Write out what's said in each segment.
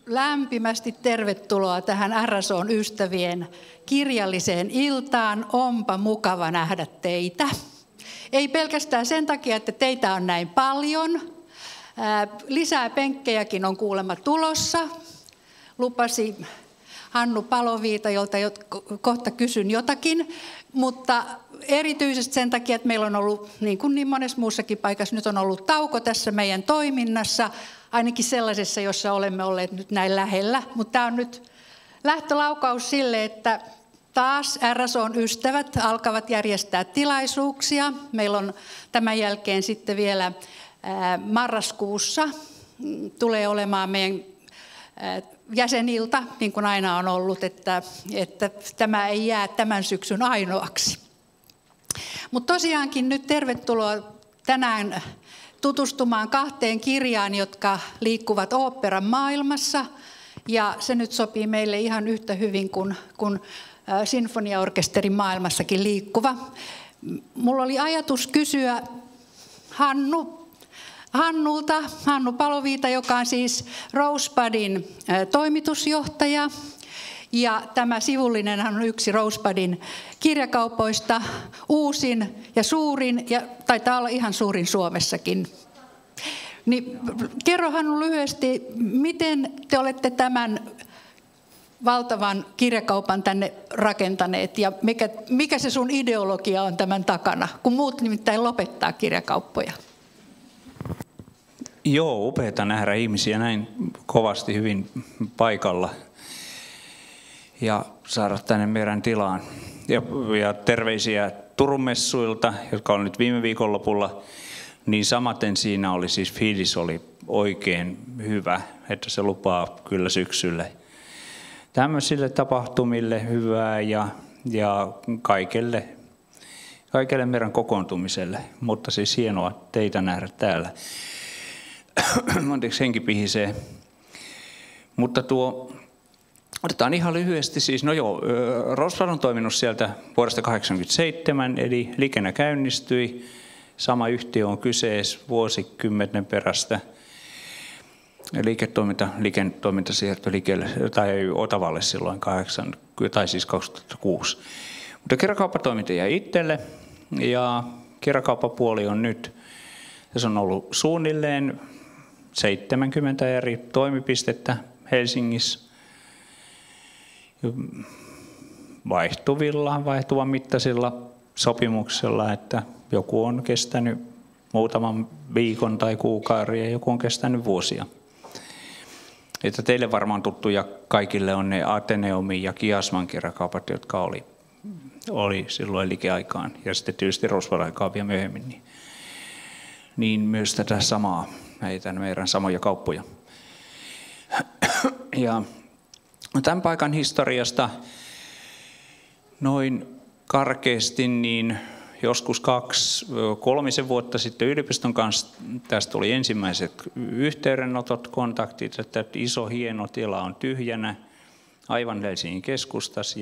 lämpimästi tervetuloa tähän RSOn ystävien kirjalliseen iltaan. Onpa mukava nähdä teitä. Ei pelkästään sen takia, että teitä on näin paljon. Lisää penkkejäkin on kuulemma tulossa. Lupasi Hannu Paloviita, jolta kohta kysyn jotakin. Mutta erityisesti sen takia, että meillä on ollut, niin kuin niin monessa muussakin paikassa, nyt on ollut tauko tässä meidän toiminnassa. Ainakin sellaisessa, jossa olemme olleet nyt näin lähellä. Mutta tämä on nyt lähtölaukaus sille, että taas RSOn ystävät alkavat järjestää tilaisuuksia. Meillä on tämän jälkeen sitten vielä marraskuussa tulee olemaan meidän jäsenilta, niin kuin aina on ollut, että tämä ei jää tämän syksyn ainoaksi. Mutta tosiaankin nyt tervetuloa tänään tutustumaan 2 kirjaan, jotka liikkuvat oopperan maailmassa. Ja se nyt sopii meille ihan yhtä hyvin kuin sinfoniaorkesterin maailmassakin liikkuva. Mulla oli ajatus kysyä Hannu Paloviita, joka on siis Rosebudin toimitusjohtaja. Ja tämä sivullinen on yksi Rosebudin kirjakaupoista, uusin ja suurin, ja taitaa olla ihan suurin Suomessakin. Niin, kerro Hannu lyhyesti, miten te olette tämän valtavan kirjakaupan tänne rakentaneet ja mikä se sun ideologia on tämän takana, kun muut nimittäin lopettaa kirjakauppoja? Joo, upeata nähdä ihmisiä näin kovasti hyvin paikalla ja saada tänne meidän tilaan. Ja terveisiä Turun messuilta, jotka on nyt viime viikonlopulla, niin samaten siinä oli siis fiilis oli oikein hyvä, että se lupaa kyllä syksylle tämmöisille tapahtumille hyvää ja kaikelle meidän kokoontumiselle, mutta siis hienoa teitä nähdä täällä. Anteeksi, henki pihisee. Mutta otetaan ihan lyhyesti siis, Rosebud on toiminut sieltä vuodesta 1987, eli liikenne käynnistyi. Sama yhtiö on kyseessä vuosikymmenen perästä. Liiketoiminta siirtyi Otavalle silloin 2006. Mutta kirjakauppatoiminta jäi itselle ja kirjakauppapuoli on nyt, tässä on ollut suunnilleen 70 eri toimipistettä Helsingissä vaihtuvan mittaisilla sopimuksella, että joku on kestänyt muutaman viikon tai kuukauden ja joku on kestänyt vuosia. Että teille varmaan tuttuja kaikille on ne Ateneumin ja Kiasman kirjakaupat, jotka oli silloin liikeaikaan ja sitten tietysti Rosebud-aikaa vielä myöhemmin. Niin myös tätä samaa, meidän samoja kauppoja. Ja tämän paikan historiasta noin karkeasti niin joskus 2-3 vuotta sitten yliopiston kanssa tästä tuli ensimmäiset yhteydenotot, kontaktit, että iso hieno tila on tyhjänä aivan Helsingin keskustassa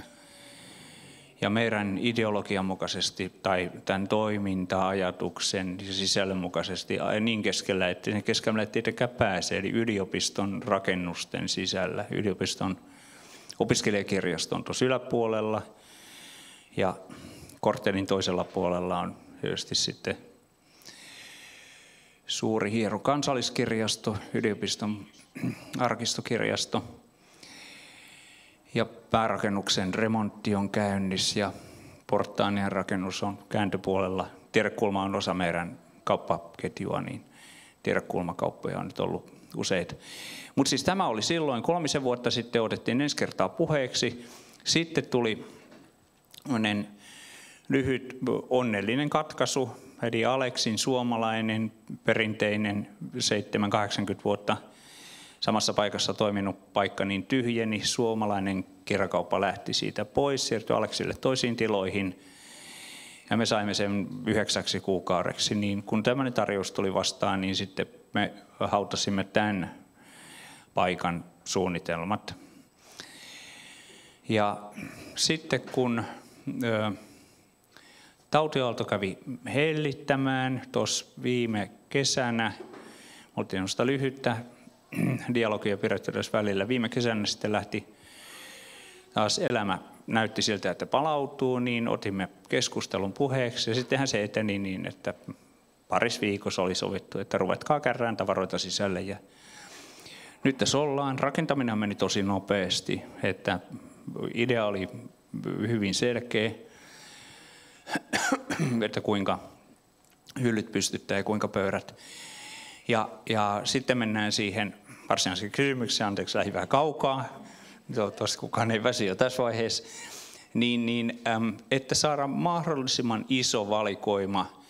ja meidän ideologian mukaisesti tai tämän toiminta-ajatuksen ja sisällön mukaisesti niin keskellä, että ne keskellä ei tietenkään pääse, eli yliopiston rakennusten sisällä, yliopiston opiskelijakirjaston tuossa yläpuolella ja korttelin toisella puolella on tietysti sitten suuri hieno kansalliskirjasto, yliopiston arkistokirjasto. Ja päärakennuksen remontti on käynnissä ja portaanien rakennus on kääntöpuolella. Tiedekulma on osa meidän kauppaketjua, niin tiedekulmakauppoja on nyt ollut useita. Mutta siis tämä oli silloin 3 vuotta sitten, otettiin ensi kertaa puheeksi. Sitten tuli lyhyt onnellinen katkaisu, eli Aleksin suomalainen perinteinen 7-80 vuotta samassa paikassa toiminut paikka niin tyhjeni, suomalainen kirjakauppa lähti siitä pois, siirtyi Aleksille toisiin tiloihin ja me saimme sen 9 kuukaudeksi. Niin kun tämmöinen tarjous tuli vastaan, niin sitten me hautasimme tämän paikan suunnitelmat. Ja sitten kun tautiaalto kävi hellittämään tuossa viime kesänä, oltiin noista lyhyttä dialogia pidetty tässä välillä. Viime kesänä sitten lähti taas elämä, näytti siltä, että palautuu, niin otimme keskustelun puheeksi. Ja sittenhän se eteni niin, että parissa viikossa oli sovittu, että ruvetkaa kärrään tavaroita sisälle. Ja nyt tässä ollaan. Rakentaminen meni tosi nopeasti, että idea oli hyvin selkeä, että kuinka hyllyt pystyttää ja kuinka pöydät. Ja sitten mennään siihen varsinaiseen kysymykseen, anteeksi lähdin vähän kaukaa, toivottavasti kukaan ei väsi jo tässä vaiheessa, että saada mahdollisimman iso valikoima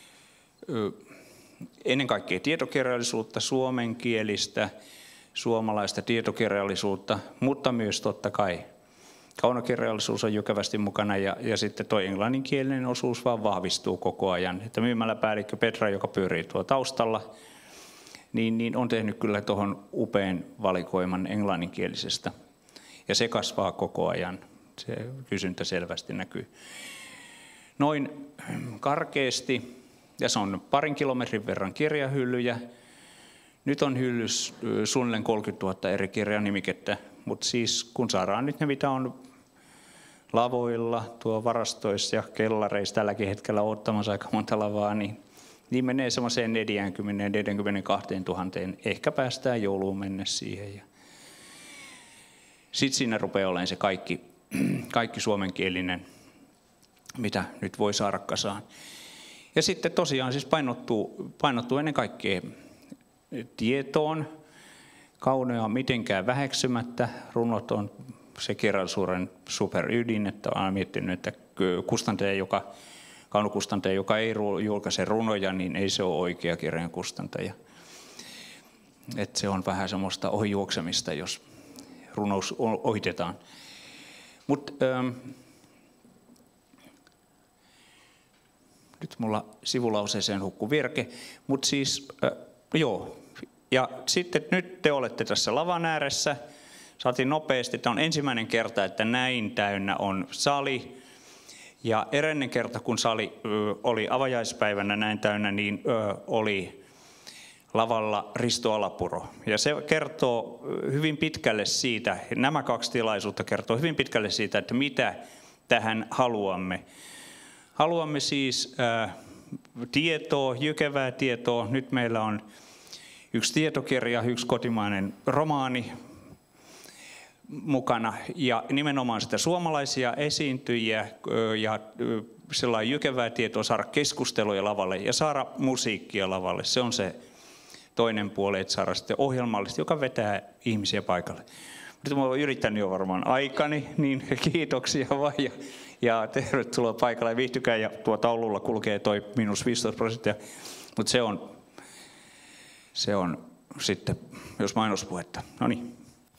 ennen kaikkea tietokirjallisuutta, suomenkielistä, suomalaista tietokirjallisuutta, mutta myös totta kai kaunokirjallisuus on jykevästi mukana ja sitten tuo englanninkielinen osuus vaan vahvistuu koko ajan. Että myymäläpäällikkö Petra, joka pyörii tuo taustalla, niin on tehnyt kyllä tuohon upean valikoiman englanninkielisestä. Ja se kasvaa koko ajan. Se kysyntä selvästi näkyy. Noin karkeasti, ja se on 2 kilometrin verran kirjahyllyjä. Nyt on hyllys suunnilleen 30 000 eri kirjanimikettä, mutta siis kun saadaan nyt ne, mitä on lavoilla, tuo varastoissa ja kellareissa tälläkin hetkellä ottamassa aika monta lavaa, niin menee semmoiseen 40-42 000. Ehkä päästään jouluun mennessä siihen. Sitten siinä rupeaa olemaan se kaikki suomenkielinen, mitä nyt voi saada kasaan. Ja sitten tosiaan siis painottuu ennen kaikkea tietoon, kauneaa mitenkään väheksymättä. Runot on se kirjallisuuden superydin, että olen miettinyt, että kaunokustantaja, joka ei julkaise runoja, niin ei se ole oikea kirjan kustantaja. Että se on vähän semmoista ohijuoksemista, jos runous ohitetaan. Mutta nyt mulla sivulauseeseen hukkuu virke, mutta siis joo. Ja sitten nyt te olette tässä lavan ääressä. Saatiin nopeasti, että on ensimmäinen kerta, että näin täynnä on sali. Ja edellinen kerta, kun sali oli avajaispäivänä näin täynnä, niin oli lavalla Risto Alapuro. Ja se kertoo hyvin pitkälle siitä, nämä 2 tilaisuutta kertoo hyvin pitkälle siitä, että mitä tähän haluamme. Haluamme siis tietoa, jykevää tietoa. Nyt meillä on 1 tietokirja, 1 kotimainen romaani mukana ja nimenomaan sitä suomalaisia esiintyjiä ja sellainen jykevää tietoa, saada keskusteluja lavalle ja saada musiikkia lavalle. Se on se toinen puoli, että saada sitten ohjelmallista, joka vetää ihmisiä paikalle. Nyt mä olen yrittänyt jo varmaan aikani, niin kiitoksia vaan ja tervetuloa paikalle ja viihtykää. Ja tuo taululla kulkee toi -15%, mutta se on sitten, jos mainospuhetta. No niin.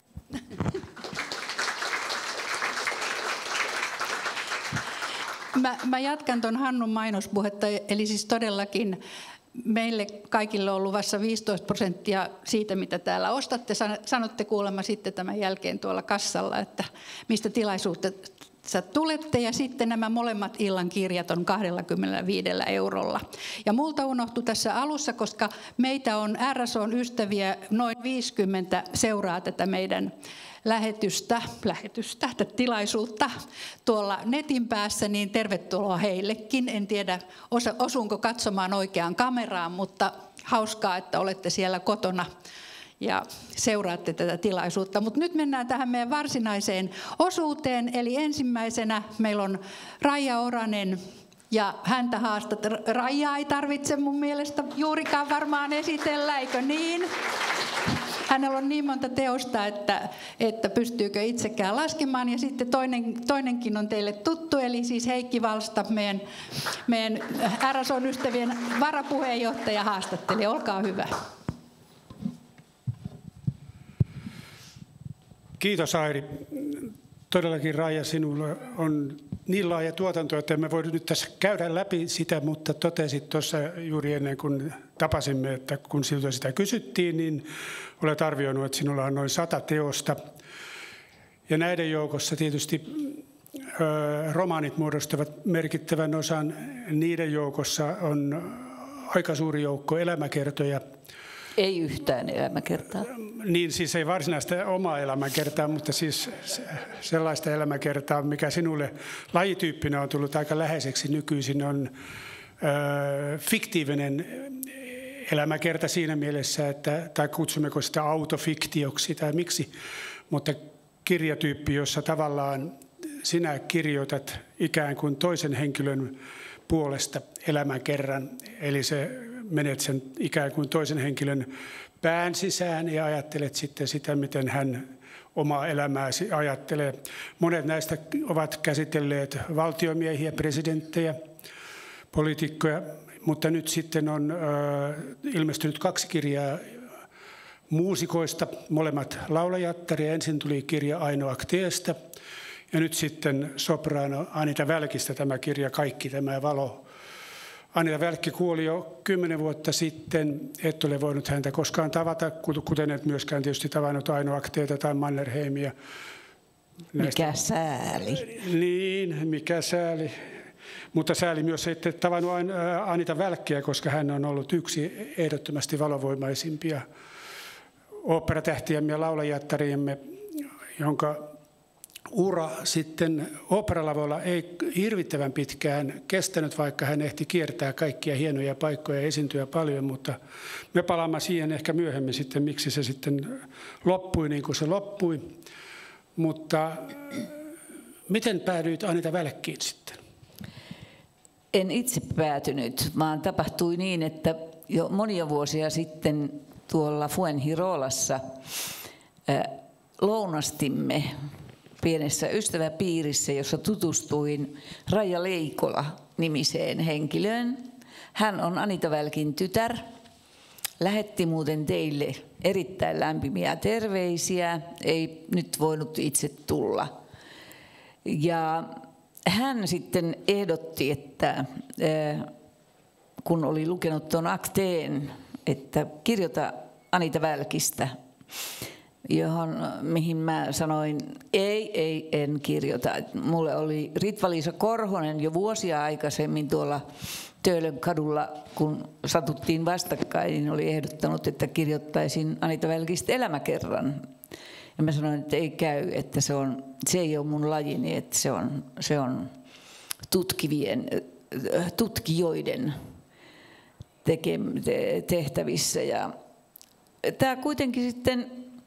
Mä jatkan tuon Hannun mainospuhetta, eli siis todellakin meille kaikille on luvassa 15% siitä, mitä täällä ostatte. Sanotte kuulemma sitten tämän jälkeen tuolla kassalla, että mistä tilaisuutta tulette, ja sitten nämä molemmat illan kirjat on 25 €. Ja multa unohtui tässä alussa, koska meitä on RSOn ystäviä, noin 50 seuraa tätä meidän lähetystä, tilaisuutta tuolla netin päässä, niin tervetuloa heillekin. En tiedä, osuunko katsomaan oikeaan kameraan, mutta hauskaa, että olette siellä kotona ja seuraatte tätä tilaisuutta. Mutta nyt mennään tähän meidän varsinaiseen osuuteen. Eli ensimmäisenä meillä on Raija Oranen, ja häntä Raijaa ei tarvitse mun mielestä juurikaan varmaan esitellä, eikö niin? Hänellä on niin monta teosta, että pystyykö itsekään laskemaan. Ja sitten toinenkin on teille tuttu, eli siis Heikki Valsta, meidän RSOn ystävien varapuheenjohtaja, haastattelija. Olkaa hyvä. Kiitos Airi. Todellakin Raija, sinulla on niin laaja tuotanto, että emme voi nyt tässä käydä läpi sitä, mutta totesit tuossa juuri ennen kuin tapasimme, että kun siltä sitä kysyttiin, niin olet arvioinut, että sinulla on noin 100 teosta. Ja näiden joukossa tietysti romaanit muodostavat merkittävän osan. Niiden joukossa on aika suuri joukko elämäkertoja. Ei yhtään elämäkertaa. Niin siis ei varsinaista omaa elämäkertaa, mutta siis sellaista elämäkertaa, mikä sinulle lajityyppinä on tullut aika läheiseksi nykyisin, on fiktiivinen elämäkerta siinä mielessä, että, tai kutsummeko sitä autofiktioksi tai miksi, mutta kirjatyyppi, jossa tavallaan sinä kirjoitat ikään kuin toisen henkilön puolesta elämäkerran, eli se menet sen ikään kuin toisen henkilön pään sisään ja ajattelet sitten sitä, miten hän omaa elämääsi ajattelee. Monet näistä ovat käsitelleet valtiomiehiä, presidenttejä, poliitikkoja, mutta nyt sitten on ilmestynyt 2 kirjaa muusikoista, molemmat laulajattaria. Ensin tuli kirja Aino Akteesta ja nyt sitten sopraano Anita Välkistä tämä kirja Kaikki tämä valo. Anita Välkki kuoli jo 10 vuotta sitten. Et ole voinut häntä koskaan tavata, kuten et myöskään tietysti tavannut Aino Akteeta tai Mannerheimia. Mikä sääli. Niin, mikä sääli. Mutta sääli myös, että et tavannut Anita Välkkiä, koska hän on ollut yksi ehdottomasti valovoimaisimpia oopperatähtiämme ja laulajattariemme, jonka ura sitten oopperalavoilla ei hirvittävän pitkään kestänyt, vaikka hän ehti kiertää kaikkia hienoja paikkoja ja esiintyä paljon, mutta me palaamme siihen ehkä myöhemmin sitten, miksi se sitten loppui niin kuin se loppui. Mutta miten päädyit Anita Välkkiin sitten? En itse päätynyt, vaan tapahtui niin, että jo monia vuosia sitten tuolla Fuengirolassa lounastimme pienessä ystäväpiirissä, jossa tutustuin Raija Leikola-nimiseen henkilöön. Hän on Anita Välkin tytär. Lähetti muuten teille erittäin lämpimiä terveisiä. Ei nyt voinut itse tulla. Ja hän sitten ehdotti, että kun oli lukenut tuon akteen, että kirjoita Anita Välkistä, mihin mä sanoin, en kirjoita. Mulle oli Ritva-Liisa Korhonen jo vuosia aikaisemmin tuolla Töölön kadulla, kun satuttiin vastakkain, niin oli ehdottanut, että kirjoittaisin Anita Välkistä elämäkerran. Ja mä sanoin, että ei käy, että se ei ole mun lajini, että se on tutkijoiden tehtävissä. Ja tämä kuitenkin sitten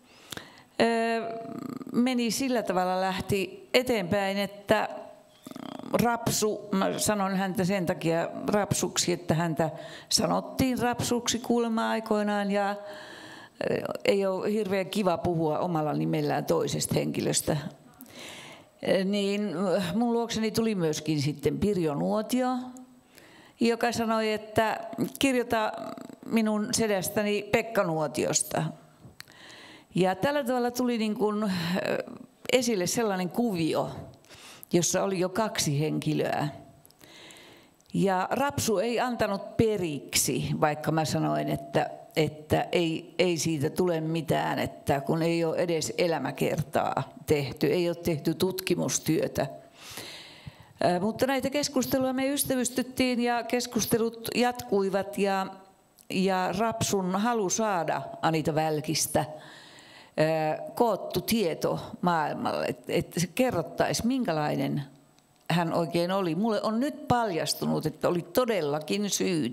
meni sillä tavalla, lähti eteenpäin, että Rapsu, mä sanon häntä sen takia Rapsuksi, että häntä sanottiin Rapsuksi kuulemma aikoinaan, ja ei ole hirveän kiva puhua omalla nimellään toisesta henkilöstä. Niin mun luokseni tuli myöskin sitten Pirjo Nuotio, joka sanoi, että kirjoita minun sedästäni Pekka Nuotiosta. Ja tällä tavalla tuli niin kuin esille sellainen kuvio, jossa oli jo 2 henkilöä. Ja Rapsu ei antanut periksi, vaikka mä sanoin, että ei siitä tule mitään, että kun ei ole edes elämäkertaa tehty, ei ole tehty tutkimustyötä. Mutta näitä keskusteluja me ystävystyttiin ja keskustelut jatkuivat ja Rapsun halu saada Anita Välkistä koottu tieto maailmalle, että se kerrottaisi, minkälainen hän oikein oli. Mulle on nyt paljastunut, että oli todellakin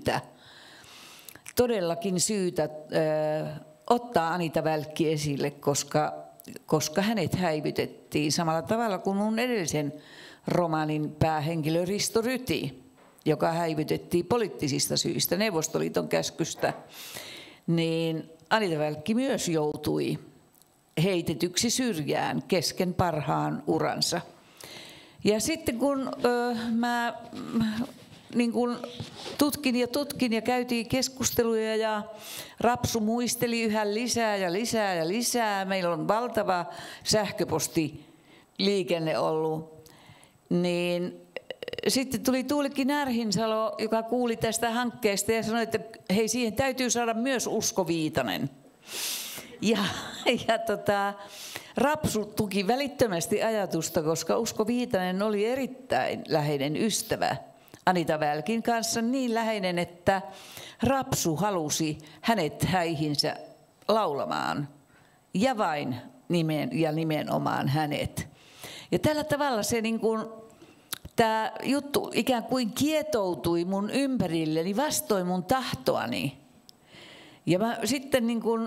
syytä ottaa Anita Välkki esille, koska hänet häivytettiin samalla tavalla kuin mun edellisen romaanin päähenkilö Risto Ryti, joka häivytettiin poliittisista syistä Neuvostoliiton käskystä, niin Anita Välkki myös joutui heitetyksi syrjään kesken parhaan uransa. Ja sitten kun mä niin kun tutkin ja käytiin keskusteluja ja Rapsu muisteli yhä lisää. Meillä on valtava sähköpostiliikenne ollut. Niin sitten tuli Tuulikki Närhinsalo, joka kuuli tästä hankkeesta ja sanoi, että hei, siihen täytyy saada myös Usko Viitanen. Rapsu tuki välittömästi ajatusta, koska Usko Viitanen oli erittäin läheinen ystävä Anita Välkin kanssa niin läheinen, että Rapsu halusi hänet häihinsä laulamaan. Ja vain nimenomaan hänet. Ja tällä tavalla se niin kuin, tämä juttu ikään kuin kietoutui mun ympärilleni vastoin mun tahtoani. Ja mä sitten niin kuin,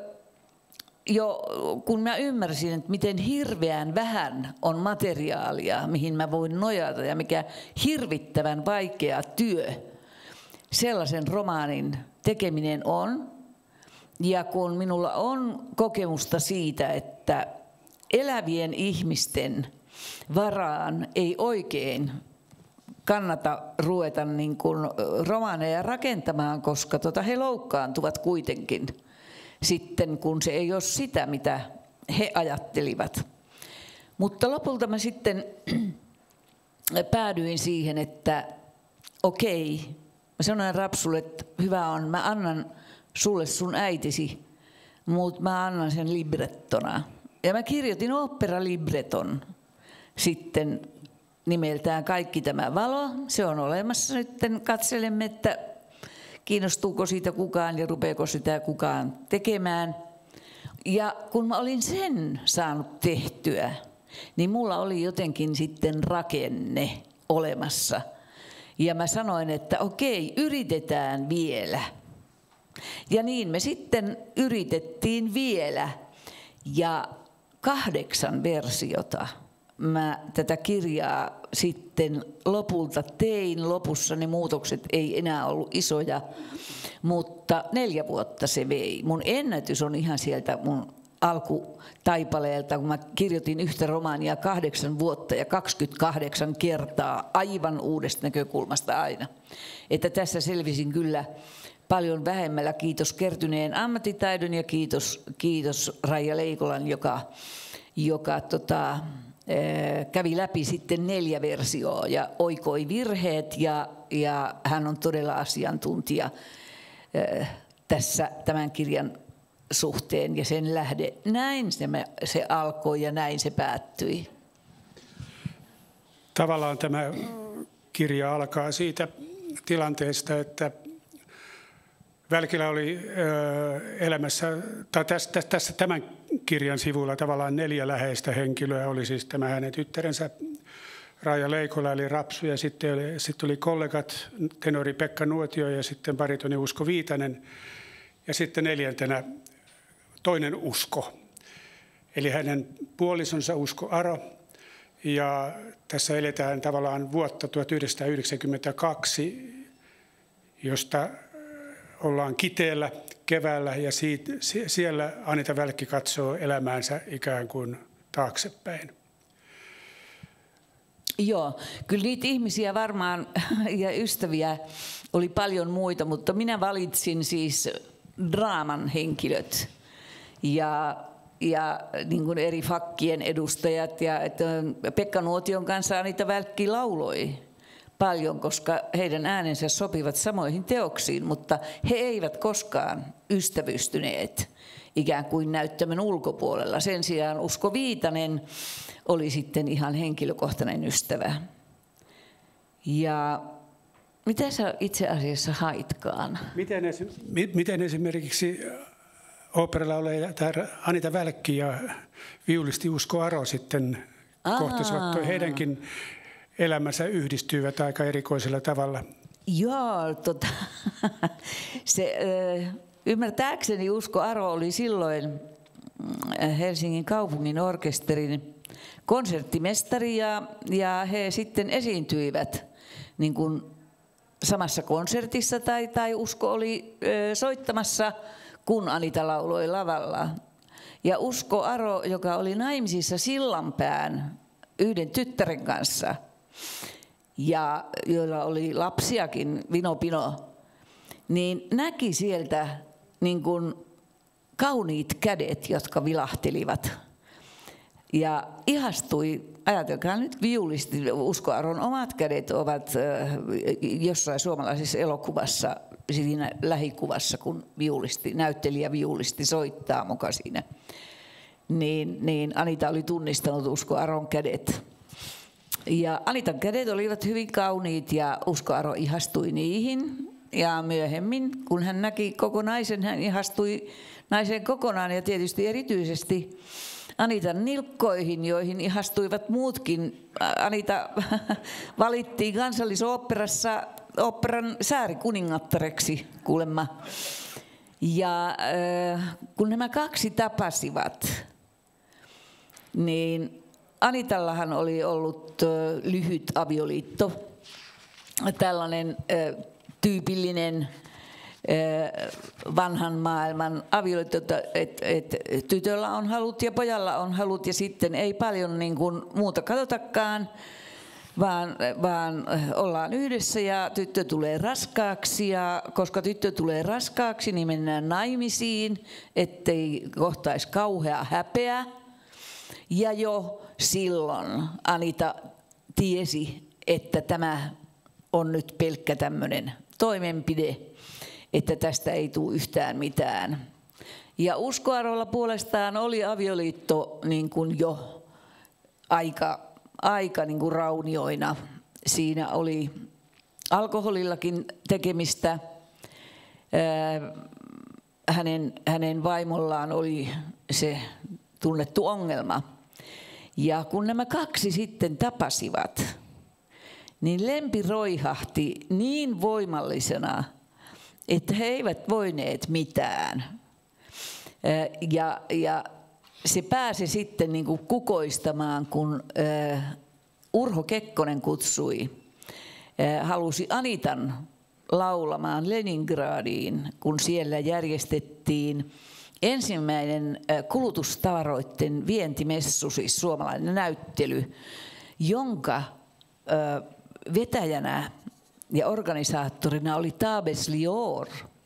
jo kun mä ymmärsin, että miten hirveän vähän on materiaalia, mihin mä voin nojata ja mikä hirvittävän vaikea työ sellaisen romaanin tekeminen on. Ja kun minulla on kokemusta siitä, että elävien ihmisten varaan ei oikein kannata ruveta niin kuin romaaneja rakentamaan, koska he loukkaantuvat kuitenkin sitten, kun se ei ole sitä, mitä he ajattelivat. Mutta lopulta mä sitten päädyin siihen, että okei, mä sanoin Rapsulle, että hyvä on, mä annan sulle sun äitisi, mutta mä annan sen librettona. Ja mä kirjoitin oopperalibreton sitten nimeltään Kaikki tämä valo. Se on olemassa nyt, katselemme, että kiinnostuuko siitä kukaan ja rupeako sitä kukaan tekemään. Ja kun mä olin sen saanut tehtyä, niin mulla oli jotenkin sitten rakenne olemassa. Ja mä sanoin, että okei, yritetään vielä. Ja niin me sitten yritettiin vielä. Ja 8 versiota mä tätä kirjaa sitten lopulta tein. Lopussa ne muutokset ei enää ollut isoja, mutta 4 vuotta se vei. Mun ennätys on ihan sieltä mun alkutaipaleelta, kun mä kirjoitin yhtä romaania 8 vuotta ja 28 kertaa aivan uudesta näkökulmasta aina. Että tässä selvisin kyllä paljon vähemmällä, kiitos kertyneen ammattitaidon ja kiitos Raija Leikolan, joka kävi läpi sitten 4 versioa ja oikoi virheet ja hän on todella asiantuntija tässä tämän kirjan suhteen ja sen lähde. Näin se alkoi ja näin se päättyi. Tavallaan tämä kirja alkaa siitä tilanteesta, että Välkilä oli elämässä, tai tässä tämän kirjan sivulla tavallaan 4 läheistä henkilöä. Oli siis tämä hänen tyttärensä Raija Leikola eli Rapsu ja sitten oli kollegat tenori Pekka Nuotio ja sitten baritoni Usko Viitanen ja sitten 4. toinen Usko, eli hänen puolisonsa Usko Aro. Ja tässä eletään tavallaan vuotta 1992, josta ollaan Kiteellä keväällä ja siellä Anita Välkki katsoo elämäänsä ikään kuin taaksepäin. Joo, kyllä niitä ihmisiä varmaan ja ystäviä oli paljon muita, mutta minä valitsin siis draaman henkilöt ja niin kuin eri fakkien edustajat. Ja että Pekka Nuotion kanssa Anita Välkki lauloi paljon, koska heidän äänensä sopivat samoihin teoksiin, mutta he eivät koskaan ystävystyneet ikään kuin näyttämön ulkopuolella. Sen sijaan Usko Viitanen oli sitten ihan henkilökohtainen ystävä. Ja mitä sä itse asiassa haitkaan? Miten esimerkiksi oopperalaulaja Anita Välkki ja viulisti Usko Aro sitten kohtasivat, heidänkin elämänsä yhdistyivät aika erikoisella tavalla? Joo, ymmärtääkseni Usko Aro oli silloin Helsingin kaupungin orkesterin konserttimestari ja he sitten esiintyivät niin kuin samassa konsertissa tai Usko oli soittamassa, kun Anita lauloi lavalla. Ja Usko Aro, joka oli naimisissa Sillanpään yhden tyttären kanssa ja joilla oli lapsiakin Vino Pino, niin näki sieltä niin kuin kauniit kädet, jotka vilahtelivat. Ja ihastui, ajatelkaa nyt viulisti, Usko Aron omat kädet ovat jossain suomalaisessa elokuvassa, siinä lähikuvassa, kun näyttelijä viulisti soittaa muka siinä. Niin Anita oli tunnistanut Usko Aron kädet. Ja Anitan kädet olivat hyvin kauniit ja Usko Aro ihastui niihin. Ja myöhemmin, kun hän näki koko naisen, hän ihastui naiseen kokonaan ja tietysti erityisesti Anitan nilkkoihin, joihin ihastuivat muutkin. Anita valittiin Kansallisoopperassa oopperan säärikuningattareksi kuulemma. Ja kun nämä kaksi tapasivat, niin Anitallahan oli ollut lyhyt avioliitto, tällainen tyypillinen vanhan maailman avioliitto, että tytöllä on halut ja pojalla on halut ja sitten ei paljon niin kuin muuta katsotakaan, vaan ollaan yhdessä ja tyttö tulee raskaaksi ja koska tyttö tulee raskaaksi, niin mennään naimisiin, ettei kohtaisi kauhea häpeä. Ja jo silloin Anita tiesi, että tämä on nyt pelkkä tämmöinen toimenpide, että tästä ei tule yhtään mitään. Ja Usko Arolla puolestaan oli avioliitto niin kuin jo aika niin kuin raunioina. Siinä oli alkoholillakin tekemistä. Hänen vaimollaan oli se tunnettu ongelma. Ja kun nämä kaksi sitten tapasivat, niin lempi roihahti niin voimallisena, että he eivät voineet mitään. Ja se pääsi sitten niin kuin kukoistamaan, kun Urho Kekkonen kutsui, halusi Anitan laulamaan Leningradiin, kun siellä järjestettiin ensimmäinen kulutustavaroiden vientimessu, siis suomalainen näyttely, jonka vetäjänä ja organisaattorina oli Tabes Lior.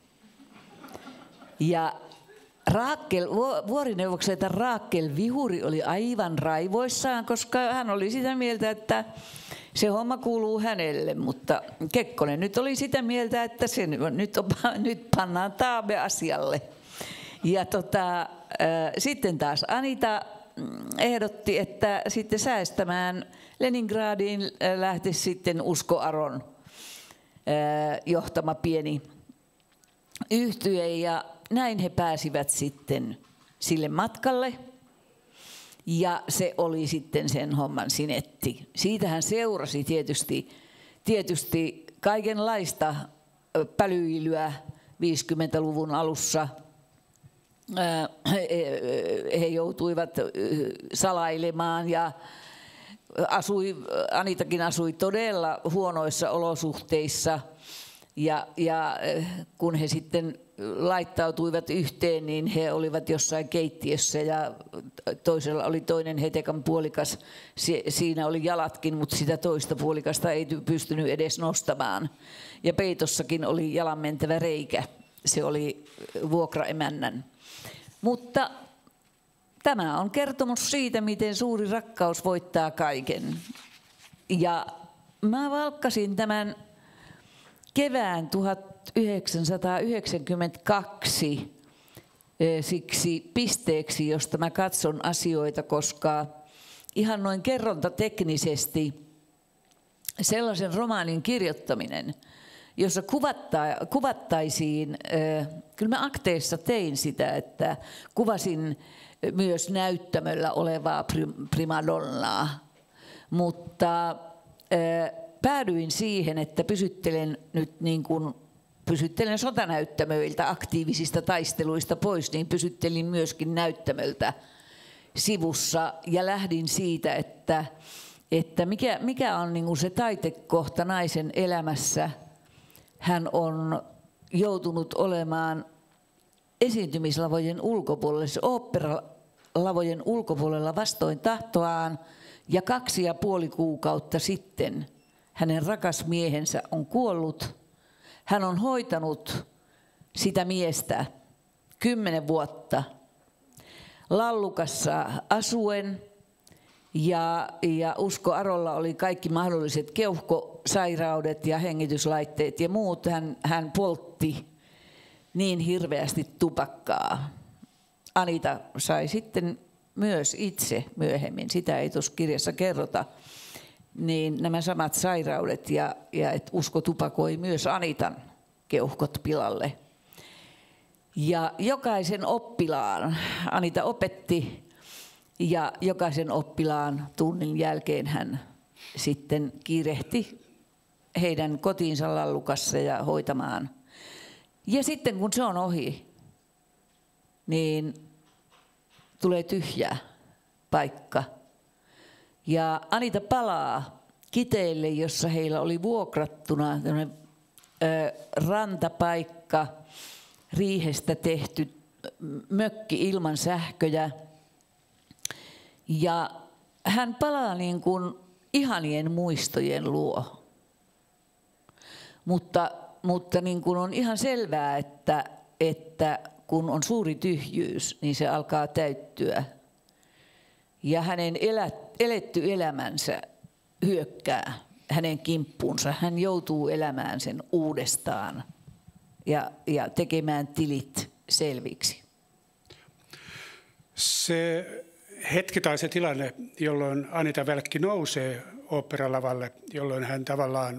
Ja vuorineuvokselta Raakel Vihuri oli aivan raivoissaan, koska hän oli sitä mieltä, että se homma kuuluu hänelle, mutta Kekkonen nyt oli sitä mieltä, että se nyt pannaan Taabe asialle. Ja sitten taas Anita ehdotti, että sitten säästämään Leningradiin lähtisi sitten Usko Aron johtama pieni yhtye ja näin he pääsivät sitten sille matkalle ja se oli sitten sen homman sinetti. Siitähän seurasi tietysti kaikenlaista pälyilyä 50-luvun alussa. He joutuivat salailemaan ja Anitakin asui todella huonoissa olosuhteissa ja kun he sitten laittautuivat yhteen, niin he olivat jossain keittiössä ja toisella oli toinen hetekan puolikas. Siinä oli jalatkin, mutta sitä toista puolikasta ei pystynyt edes nostamaan. Ja peitossakin oli jalan mentävä reikä. Se oli vuokraemännän. Mutta tämä on kertomus siitä, miten suuri rakkaus voittaa kaiken. Ja mä valkkasin tämän kevään 1992 siksi pisteeksi, josta mä katson asioita, koska ihan noin kerrontateknisesti sellaisen romaanin kirjoittaminen, jossa kuvattaisiin, kyllä mä akteessa tein sitä, että kuvasin myös näyttämöllä olevaa primadonnaa, mutta päädyin siihen, että pysyttelen sotanäyttämöiltä, aktiivisista taisteluista pois, niin pysyttelin myöskin näyttämöltä sivussa ja lähdin siitä, että mikä on niin kuin se taitekohta naisen elämässä. Hän on joutunut olemaan esiintymislavojen ulkopuolella, siis oopperalavojen ulkopuolella vastoin tahtoaan ja 2,5 kuukautta sitten hänen rakas miehensä on kuollut. Hän on hoitanut sitä miestä 10 vuotta Lallukassa asuen ja Usko Arolla oli kaikki mahdolliset keuhkosairaudet ja hengityslaitteet ja muut. Hän poltti niin hirveästi tupakkaa. Anita sai sitten myös itse myöhemmin, sitä ei tuossa kirjassa kerrota, niin nämä samat sairaudet ja että usko tupakoi myös Anitan keuhkot pilalle. Ja jokaisen oppilaan, Anita opetti, ja jokaisen oppilaan tunnin jälkeen hän sitten kiirehti heidän kotiinsa Lallukassa ja hoitamaan. Ja sitten kun se on ohi, niin tulee tyhjä paikka. Ja Anita palaa Kiteelle, jossa heillä oli vuokrattuna rantapaikka, riihestä tehty mökki ilman sähköjä. Ja hän palaa niin kuin ihanien muistojen luo. Mutta niin kuin on ihan selvää, että kun on suuri tyhjyys, niin se alkaa täyttyä. Ja hänen eletty elämänsä hyökkää hänen kimppuunsa. Hän joutuu elämään sen uudestaan ja tekemään tilit selviksi. Se hetki tai se tilanne, jolloin Anita Välkki nousee oopperalavalle, jolloin hän tavallaan,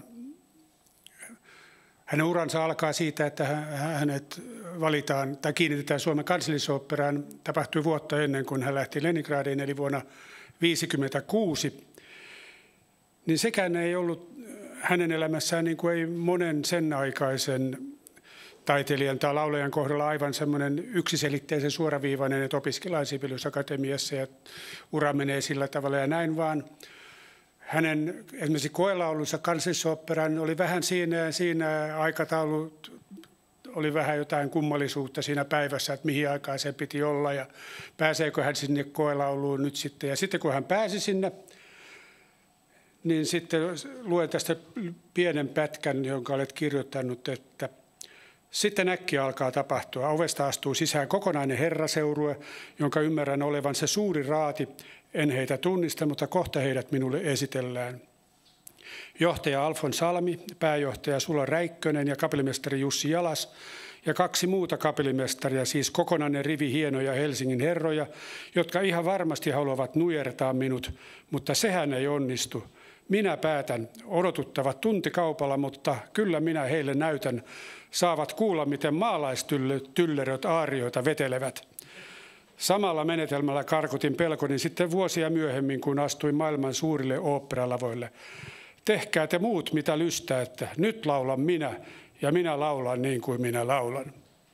hänen uransa alkaa siitä, että hänet valitaan tai kiinnitetään Suomen Kansallisoopperaan, tapahtui vuotta ennen kuin hän lähti Leningradiin, eli vuonna 1956. Niin sekään ei ollut hänen elämässään, niin kuin ei monen sen aikaisen taiteilijan tai laulajan kohdalla aivan semmoinen yksiselitteisen suoraviivainen, että opiskellaan Sibelius-akatemiassa ja ura menee sillä tavalla ja näin, vaan hänen esimerkiksi koelaulunsa Kansallisoopperaan oli vähän siinä aikataulut, oli vähän jotain kummallisuutta siinä päivässä, että mihin aikaan se piti olla ja pääseekö hän sinne koelauluun nyt sitten. Ja sitten kun hän pääsi sinne, niin sitten luen tästä pienen pätkän, jonka olet kirjoittanut, että sitten äkkiä alkaa tapahtua. Ovesta astuu sisään kokonainen herraseurue, jonka ymmärrän olevan se suuri raati. En heitä tunnista, mutta kohta heidät minulle esitellään. Johtaja Alfon Salmi, pääjohtaja Sula Räikkönen ja kapellimestari Jussi Jalas ja 2 muuta kapellimestaria, siis kokonainen rivi hienoja Helsingin herroja, jotka ihan varmasti haluavat nujertaa minut, mutta sehän ei onnistu. Minä päätän, odotuttavat tuntikaupalla, mutta kyllä minä heille näytän. Saavat kuulla, miten maalaistylleröt aarioita vetelevät. Samalla menetelmällä karkotin pelkoni sitten vuosia myöhemmin, kun astuin maailman suurille oopperalavoille. Tehkää te muut, mitä lystäätte. Nyt laulan minä, ja minä laulan niin kuin minä laulan.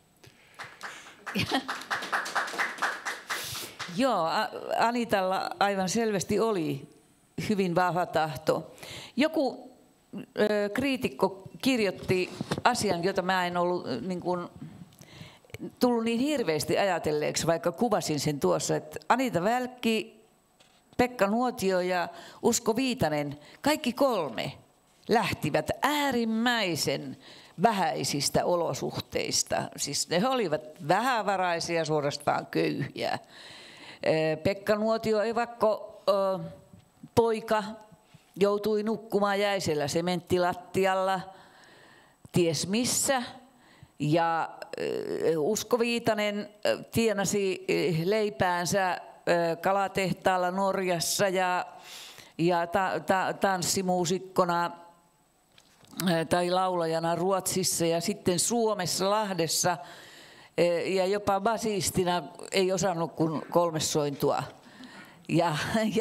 Joo, Anitalla aivan selvästi oli hyvin vahva tahto. Joku kriitikko kirjoitti asian, jota mä en ollut tullut niin hirveästi ajatelleeksi, vaikka kuvasin sen tuossa, että Anita Välkki, Pekka Nuotio ja Usko Viitanen, kaikki 3 lähtivät äärimmäisen vähäisistä olosuhteista. Siis ne olivat vähävaraisia, suorastaan köyhiä. Pekka Nuotio, evakko poika, joutui nukkumaan jäisellä sementtilattialla, ties missä. Ja Usko Viitanen tienasi leipäänsä kalatehtaalla Norjassa ja tanssimuusikkona tai laulajana Ruotsissa ja sitten Suomessa Lahdessa ja jopa basistina ei osannut kuin 3 sointua. Ja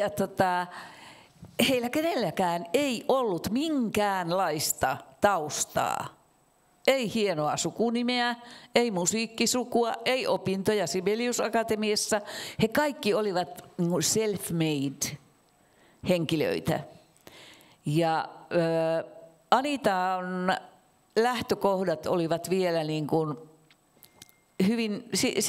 heillä kenelläkään ei ollut minkäänlaista taustaa. Ei hienoa sukunimeä, ei musiikkisukua, ei opintoja Sibelius-akatemiassa. He kaikki olivat self-made henkilöitä. Ja Anitan lähtökohdat olivat vielä niin kuin hyvin,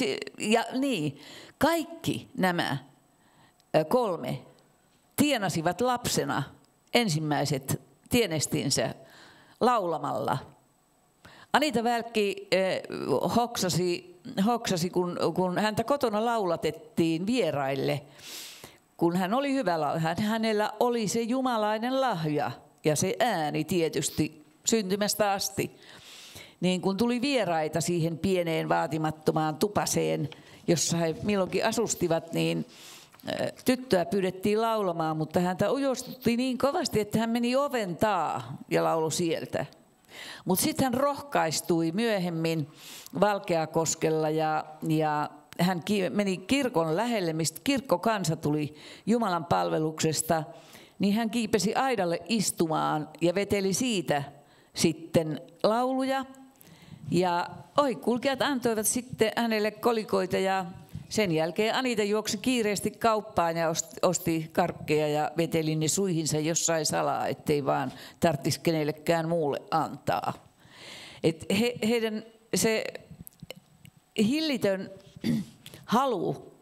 kaikki nämä 3 tienasivat lapsena ensimmäiset tienestinsä laulamalla. Anita Välkki hoksasi, kun häntä kotona laulatettiin vieraille, kun hän oli hyvä laulaja. Hänellä oli se jumalainen lahja ja se ääni tietysti syntymästä asti. Niin kun tuli vieraita siihen pieneen vaatimattomaan tupaseen, jossa he milloinkin asustivat, niin tyttöä pyydettiin laulamaan, mutta häntä ujostutti niin kovasti, että hän meni oven taa ja lauloi sieltä. Mutta sitten hän rohkaistui myöhemmin Valkeakoskella ja hän meni kirkon lähelle, mistä kirkkokansa tuli Jumalan palveluksesta, niin hän kiipesi aidalle istumaan ja veteli siitä sitten lauluja. Ja ohikulkijat antoivat sitten hänelle kolikoita ja sen jälkeen Anita juoksi kiireesti kauppaan ja osti karkkeja ja veteli ne suihinsa jossain salaa, ettei vaan tarvitsisi kenellekään muulle antaa. Et heidän se hillitön halu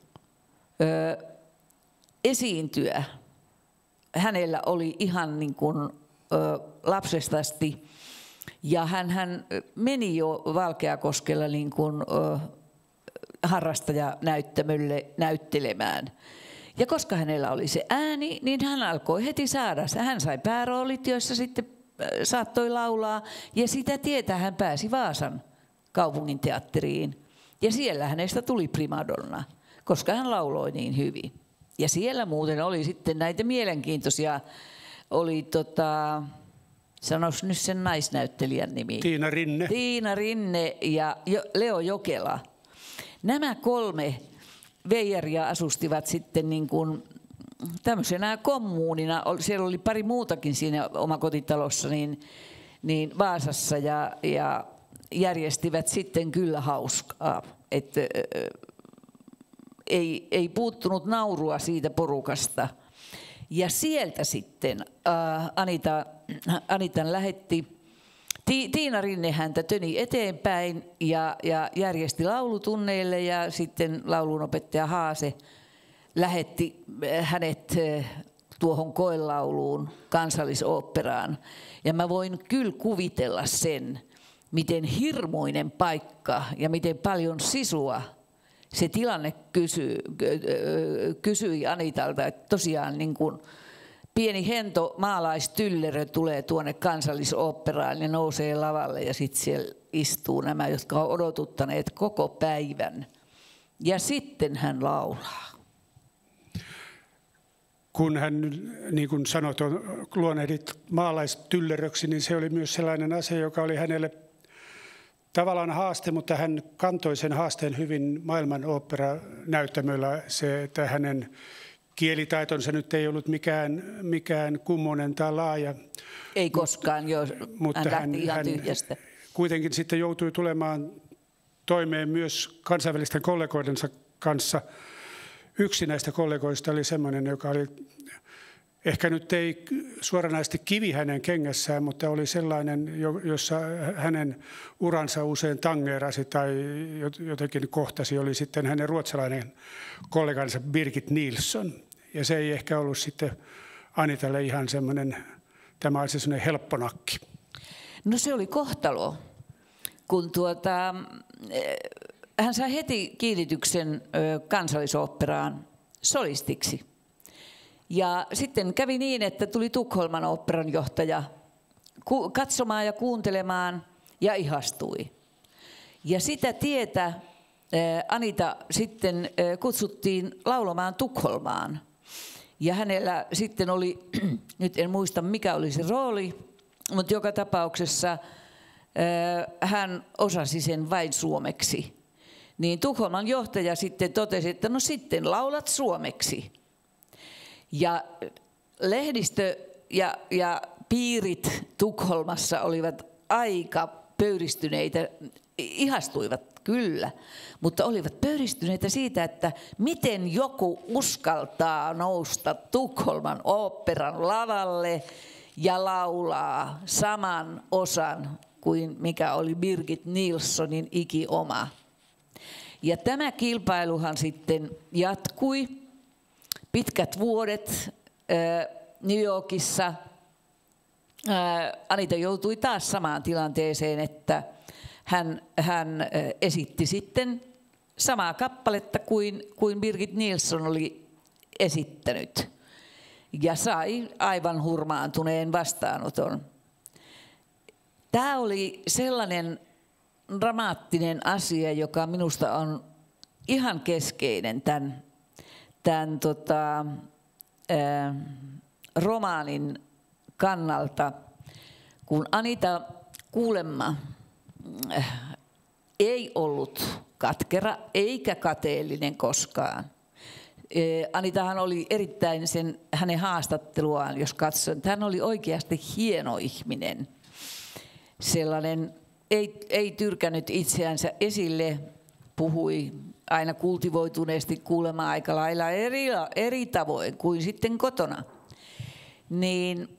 esiintyä hänellä oli ihan niin kuin lapsesta asti. Ja hän meni jo Valkeakoskella niin kuin harrastajanäyttämölle näyttelemään. Ja koska hänellä oli se ääni, niin hän alkoi heti saada. Hän sai pääroolit, joissa sitten saattoi laulaa. Ja sitä tietä hän pääsi Vaasan kaupunginteatteriin. Ja siellä hänestä tuli primadonna, koska hän lauloi niin hyvin. Ja siellä muuten oli sitten näitä mielenkiintoisia, oli sanois nyt sen naisnäyttelijän nimi. Tiina Rinne. Tiina Rinne ja Leo Jokela. Nämä 3 veijaria asustivat sitten niin kuin tämmöisenä kommunina. Siellä oli pari muutakin siinä omakotitalossa niin Vaasassa ja järjestivät sitten kyllä hauskaa. Että ei puuttunut naurua siitä porukasta. Ja sieltä sitten Anitan lähetti, Tiina Rinne häntä töni eteenpäin ja järjesti laulutunneille ja sitten laulunopettaja Haase lähetti hänet tuohon koelauluun Kansallisoopperaan. Ja mä voin kyllä kuvitella sen, miten hirmuinen paikka ja miten paljon sisua se tilanne kysyi Anitalta, että tosiaan niin kuin pieni hento maalaistyllerö tulee tuonne Kansallisoopperaan ja nousee lavalle ja sitten siellä istuu nämä, jotka on odotuttaneet koko päivän. Ja sitten hän laulaa. Kun hän, niin kuin sanot, luonnehdit maalaistylleröksi, niin se oli myös sellainen asia, joka oli hänelle tavallaan haaste, mutta hän kantoi sen haasteen hyvin maailman oopperanäyttämöllä. Se, että hänen kielitaitonsa nyt ei ollut mikään kummonen tai laaja. Ei koskaan, mutta hän lähti ihan tyhjästä. Kuitenkin sitten joutui tulemaan toimeen myös kansainvälisten kollegoidensa kanssa. Yksi näistä kollegoista oli semmoinen, joka oli, ehkä nyt ei suoranaisesti kivi hänen kengässään, mutta oli sellainen, jossa hänen uransa usein tangeerasi tai jotenkin kohtasi, oli sitten hänen ruotsalainen kollegansa Birgit Nilsson. Ja se ei ehkä ollut sitten Anitalle ihan semmoinen, tämä oli semmoinen helpponakki. No se oli kohtalo, kun hän sai heti kiinnityksen Kansallisoopperaan solistiksi. Ja sitten kävi niin, että tuli Tukholman oopperan johtaja katsomaan ja kuuntelemaan ja ihastui. Ja sitä tietä Anita sitten kutsuttiin laulamaan Tukholmaan. Ja hänellä sitten oli, nyt en muista mikä oli se rooli, mutta joka tapauksessa hän osasi sen vain suomeksi. Niin Tukholman johtaja sitten totesi, että no sitten laulat suomeksi. Ja lehdistö ja piirit Tukholmassa olivat aika pöyristyneitä, ihastuivat kyllä, mutta olivat pöyristyneitä siitä, että miten joku uskaltaa nousta Tukholman oopperan lavalle ja laulaa saman osan kuin mikä oli Birgit Nilssonin ikioma. Ja tämä kilpailuhan sitten jatkui pitkät vuodet New Yorkissa. Anita joutui taas samaan tilanteeseen, että hän esitti sitten samaa kappaletta kuin Birgit Nilsson oli esittänyt. Ja sai aivan hurmaantuneen vastaanoton. Tämä oli sellainen dramaattinen asia, joka minusta on ihan keskeinen tämän romaanin kannalta, kun Anita kuulemma ei ollut katkera eikä kateellinen koskaan. Anitahan oli erittäin hänen haastatteluaan, jos katson, että hän oli oikeasti hieno ihminen. Sellainen, ei tyrkännyt itseänsä esille, puhui aina kultivoituneesti kuulemma aika lailla eri tavoin kuin sitten kotona. Niin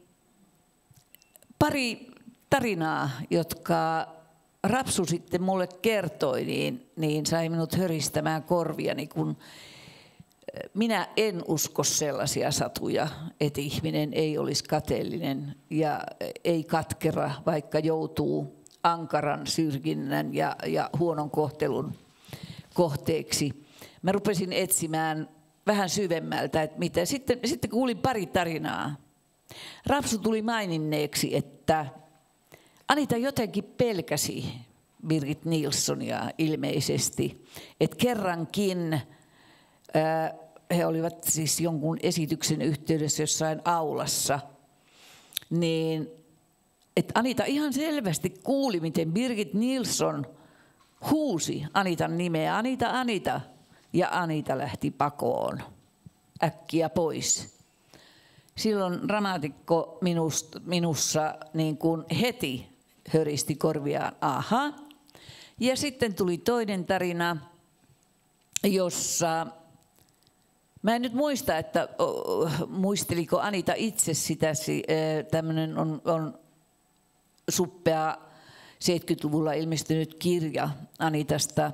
pari tarinaa, jotka Rapsu sitten mulle kertoi, niin sai minut höristämään korviani, kun minä en usko sellaisia satuja, että ihminen ei olisi kateellinen ja ei katkera, vaikka joutuu ankaran syrjinnän ja huonon kohtelun kohteeksi. Mä rupesin etsimään vähän syvemmältä, että mitä. Sitten kuulin pari tarinaa. Rapsu tuli maininneeksi, että Anita jotenkin pelkäsi Birgit Nilssonia ilmeisesti, että kerrankin he olivat siis jonkun esityksen yhteydessä jossain aulassa, niin että Anita ihan selvästi kuuli, miten Birgit Nilsson huusi Anitan nimeä, Anita, Anita, ja Anita lähti pakoon äkkiä pois. Silloin dramaatikko minussa niin kuin heti höristi korviaan, aha. Ja sitten tuli toinen tarina, jossa mä en nyt muista, että muisteliko Anita itse sitä, tämmöinen on suppea 70-luvulla ilmestynyt kirja Anitasta,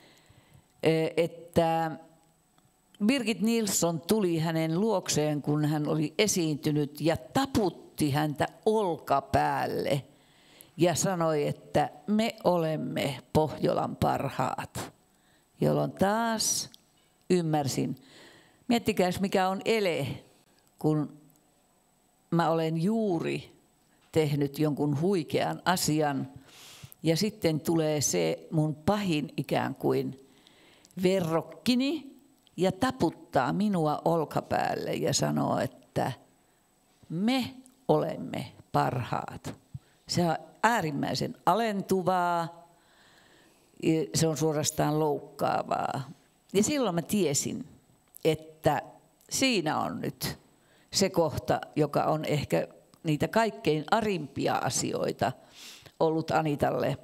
että Birgit Nilsson tuli hänen luokseen, kun hän oli esiintynyt ja taputti häntä olkapäälle ja sanoi, että me olemme Pohjolan parhaat, jolloin taas ymmärsin. Miettikääs, mikä on ele, kun mä olen juuri tehnyt jonkun huikean asian ja sitten tulee se mun pahin ikään kuin verrokkini ja taputtaa minua olkapäälle ja sanoo, että me olemme parhaat. Se on äärimmäisen alentuvaa, se on suorastaan loukkaavaa. Ja silloin mä tiesin, että siinä on nyt se kohta, joka on ehkä niitä kaikkein arimpia asioita ollut Anitalle.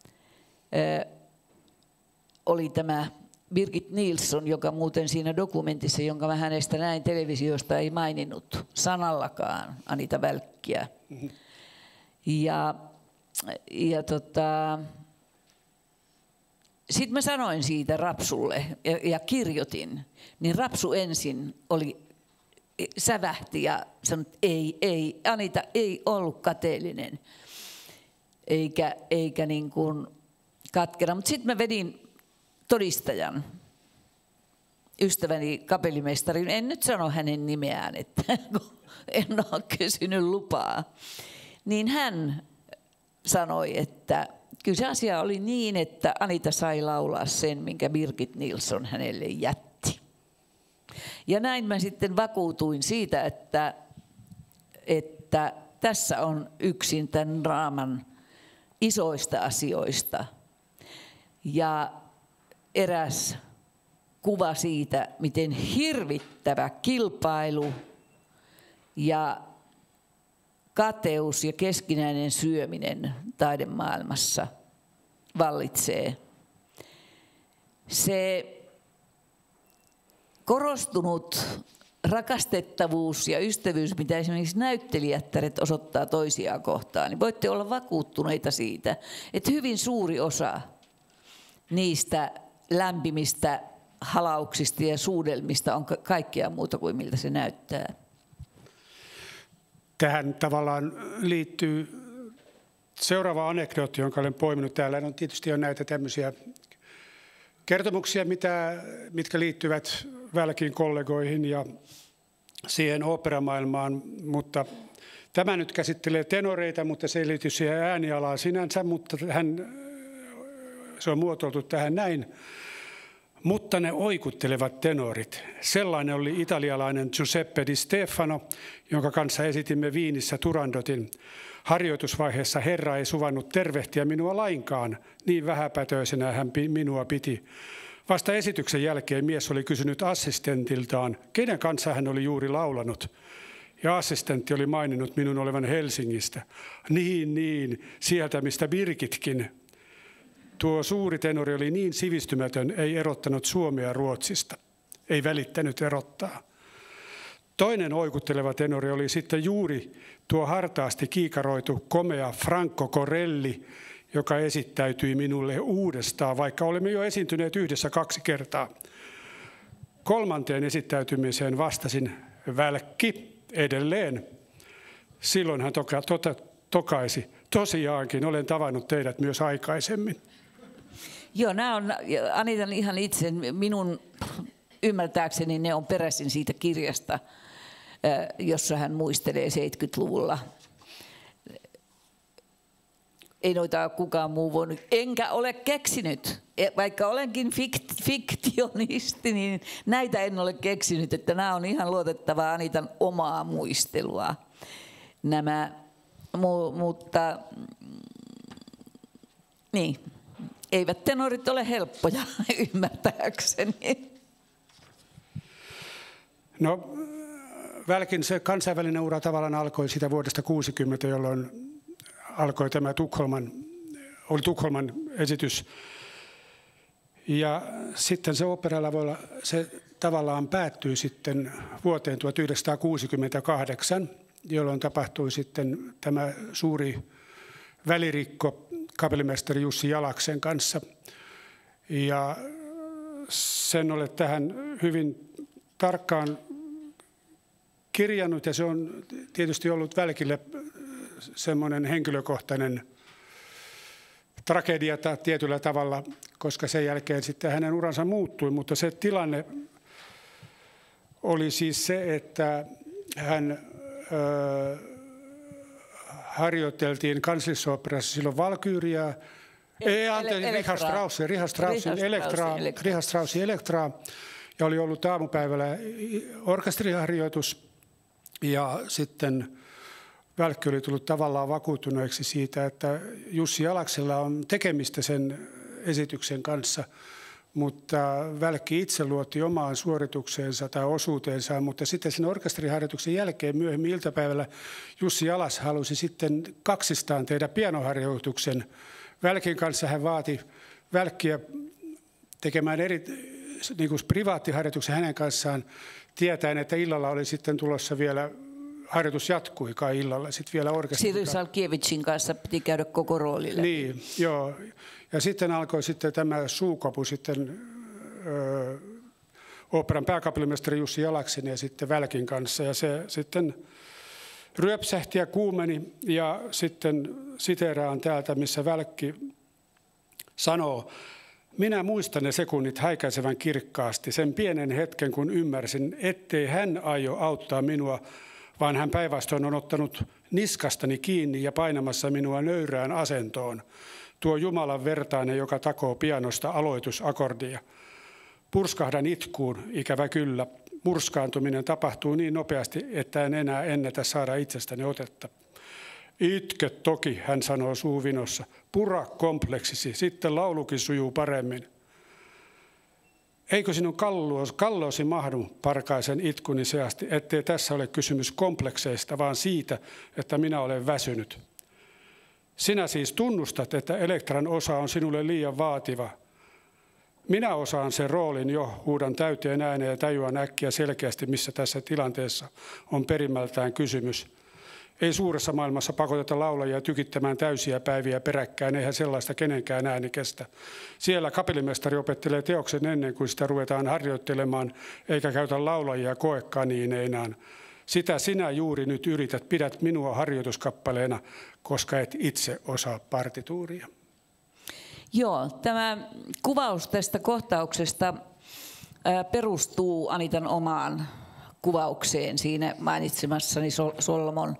Oli tämä Birgit Nilsson, joka muuten siinä dokumentissa, jonka mä hänestä näin televisiosta, ei maininnut sanallakaan Anita Välkkiä. Sitten mä sanoin siitä Rapsulle ja kirjoitin, niin Rapsu ensin sävähti ja sanoi, että ei, Anita ei ollut kateellinen eikä niin kuin katkera. Mutta sitten mä vedin todistajan, ystäväni kapellimestarin, en nyt sano hänen nimeään, että en ole kysynyt lupaa, niin hän sanoi, että kyllä se asia oli niin, että Anita sai laulaa sen, minkä Birgit Nilsson hänelle jätti. Ja näin mä sitten vakuutuin siitä, että tässä on yksin tämän draaman isoista asioista. Ja eräs kuva siitä, miten hirvittävä kilpailu ja kateus ja keskinäinen syöminen taidemaailmassa vallitsee. Se korostunut rakastettavuus ja ystävyys, mitä esimerkiksi näyttelijättäret osoittaa toisiaan kohtaan, niin voitte olla vakuuttuneita siitä, että hyvin suuri osa niistä lämpimistä halauksista ja suudelmista on kaikkea muuta kuin miltä se näyttää. Tähän tavallaan liittyy seuraava anekdootti, jonka olen poiminut täällä. On tietysti on näitä tämmöisiä kertomuksia, mitkä liittyvät Välkin kollegoihin ja siihen oopperamaailmaan, mutta tämä nyt käsittelee tenoreita, mutta se ei liity siihen äänialaan sinänsä, mutta se on muotoiltu tähän näin. Mutta ne oikuttelevat tenorit. Sellainen oli italialainen Giuseppe Di Stefano, jonka kanssa esitimme Viinissä Turandotin. Harjoitusvaiheessa Herra ei suvannut tervehtiä minua lainkaan, niin vähäpätöisenä hän minua piti. Vasta esityksen jälkeen mies oli kysynyt assistentiltaan, kenen kanssa hän oli juuri laulanut. Ja assistentti oli maininnut minun olevan Helsingistä. Niin, sieltä mistä Birgitkin. Tuo suuri tenori oli niin sivistymätön, ei erottanut Suomea Ruotsista. Ei välittänyt erottaa. Toinen oikutteleva tenori oli sitten juuri tuo hartaasti kiikaroitu, komea Franco Corelli, joka esittäytyi minulle uudestaan, vaikka olemme jo esiintyneet yhdessä 2 kertaa. 3. esittäytymiseen vastasin Välkki edelleen. Silloin hän tokaisi, tosiaankin olen tavannut teidät myös aikaisemmin. Joo, nämä on Anitan ihan itse, minun ymmärtääkseni ne on peräisin siitä kirjasta, jossa hän muistelee 70-luvulla. Ei noita kukaan muu voinut, enkä ole keksinyt, vaikka olenkin fiktionisti, niin näitä en ole keksinyt, että nämä on ihan luotettavaa Anitan omaa muistelua. Nämä, mutta niin, eivät tenorit ole helppoja ymmärtääkseni. No, Välkin se kansainvälinen ura tavallaan alkoi sitä vuodesta 60, jolloin alkoi tämä Tukholman esitys. Ja sitten se oopperalavoilla se tavallaan päättyi sitten vuoteen 1968, jolloin tapahtui sitten tämä suuri välirikko kapellimestari Jussi Jalaksen kanssa. Ja sen olet tähän hyvin tarkkaan kirjannut, ja se on tietysti ollut Välkille semmoinen henkilökohtainen tragedia tietyllä tavalla, koska sen jälkeen sitten hänen uransa muuttui, mutta se tilanne oli siis se, että hän harjoiteltiin Kansallisoopperassa silloin Valkyriaa, Richard Straussin Elektraa, ja oli ollut aamupäivällä orkestriharjoitus, ja sitten Välkki oli tullut tavallaan vakuuttuneeksi siitä, että Jussi Jalaksella on tekemistä sen esityksen kanssa, mutta Välkki itse luotti omaan suoritukseensa tai osuuteensa, mutta sitten sen orkestriharjoituksen jälkeen myöhemmin iltapäivällä Jussi Jalas halusi sitten kaksistaan tehdä pianoharjoituksen. Välkin kanssa hän vaati Välkkiä tekemään niin kuin privaattiharjoituksen hänen kanssaan, tietäen, että illalla oli sitten tulossa vielä, harjoitus jatkui kai illalla, sitten vielä orkesteri. Sirri Salkievicin kanssa piti käydä koko roolille. Niin, joo. Ja sitten alkoi sitten tämä suukopu sitten oopperan pääkapellimestari Jussi Jalaksen ja sitten Välkin kanssa. Ja se sitten ryöpsähti ja kuumeni, ja sitten siteeraan täältä, missä Välkki sanoo: minä muistan ne sekunnit häikäisevän kirkkaasti, sen pienen hetken, kun ymmärsin, ettei hän aio auttaa minua, vaan hän päinvastoin on ottanut niskastani kiinni ja painamassa minua nöyrään asentoon. Tuo Jumalan vertainen, joka takoo pianosta aloitusakordia. Purskahdan itkuun, ikävä kyllä. Murskaantuminen tapahtuu niin nopeasti, että en enää ennätä saada itsestäni otetta. Itke toki, hän sanoo suuvinossa. Pura kompleksisi, sitten laulukin sujuu paremmin. Eikö sinun kalloosi mahdu, parkaisen itkuni seasti, ettei tässä ole kysymys komplekseista, vaan siitä, että minä olen väsynyt. Sinä siis tunnustat, että Elektran osa on sinulle liian vaativa. Minä osaan sen roolin jo, huudan täyteen ääneen ja tajuan äkkiä selkeästi, missä tässä tilanteessa on perimmältään kysymys. Ei suuressa maailmassa pakoteta laulajia tykittämään täysiä päiviä peräkkäin, eihän sellaista kenenkään ääni kestä. Siellä kapellimestari opettelee teoksen ennen kuin sitä ruvetaan harjoittelemaan, eikä käytä laulajia koekaniineinaan. Sitä sinä juuri nyt yrität, pidät minua harjoituskappaleena, koska et itse osaa partituuria. Joo, tämä kuvaus tästä kohtauksesta perustuu Anitan omaan kuvaukseen siinä mainitsemassani Solomon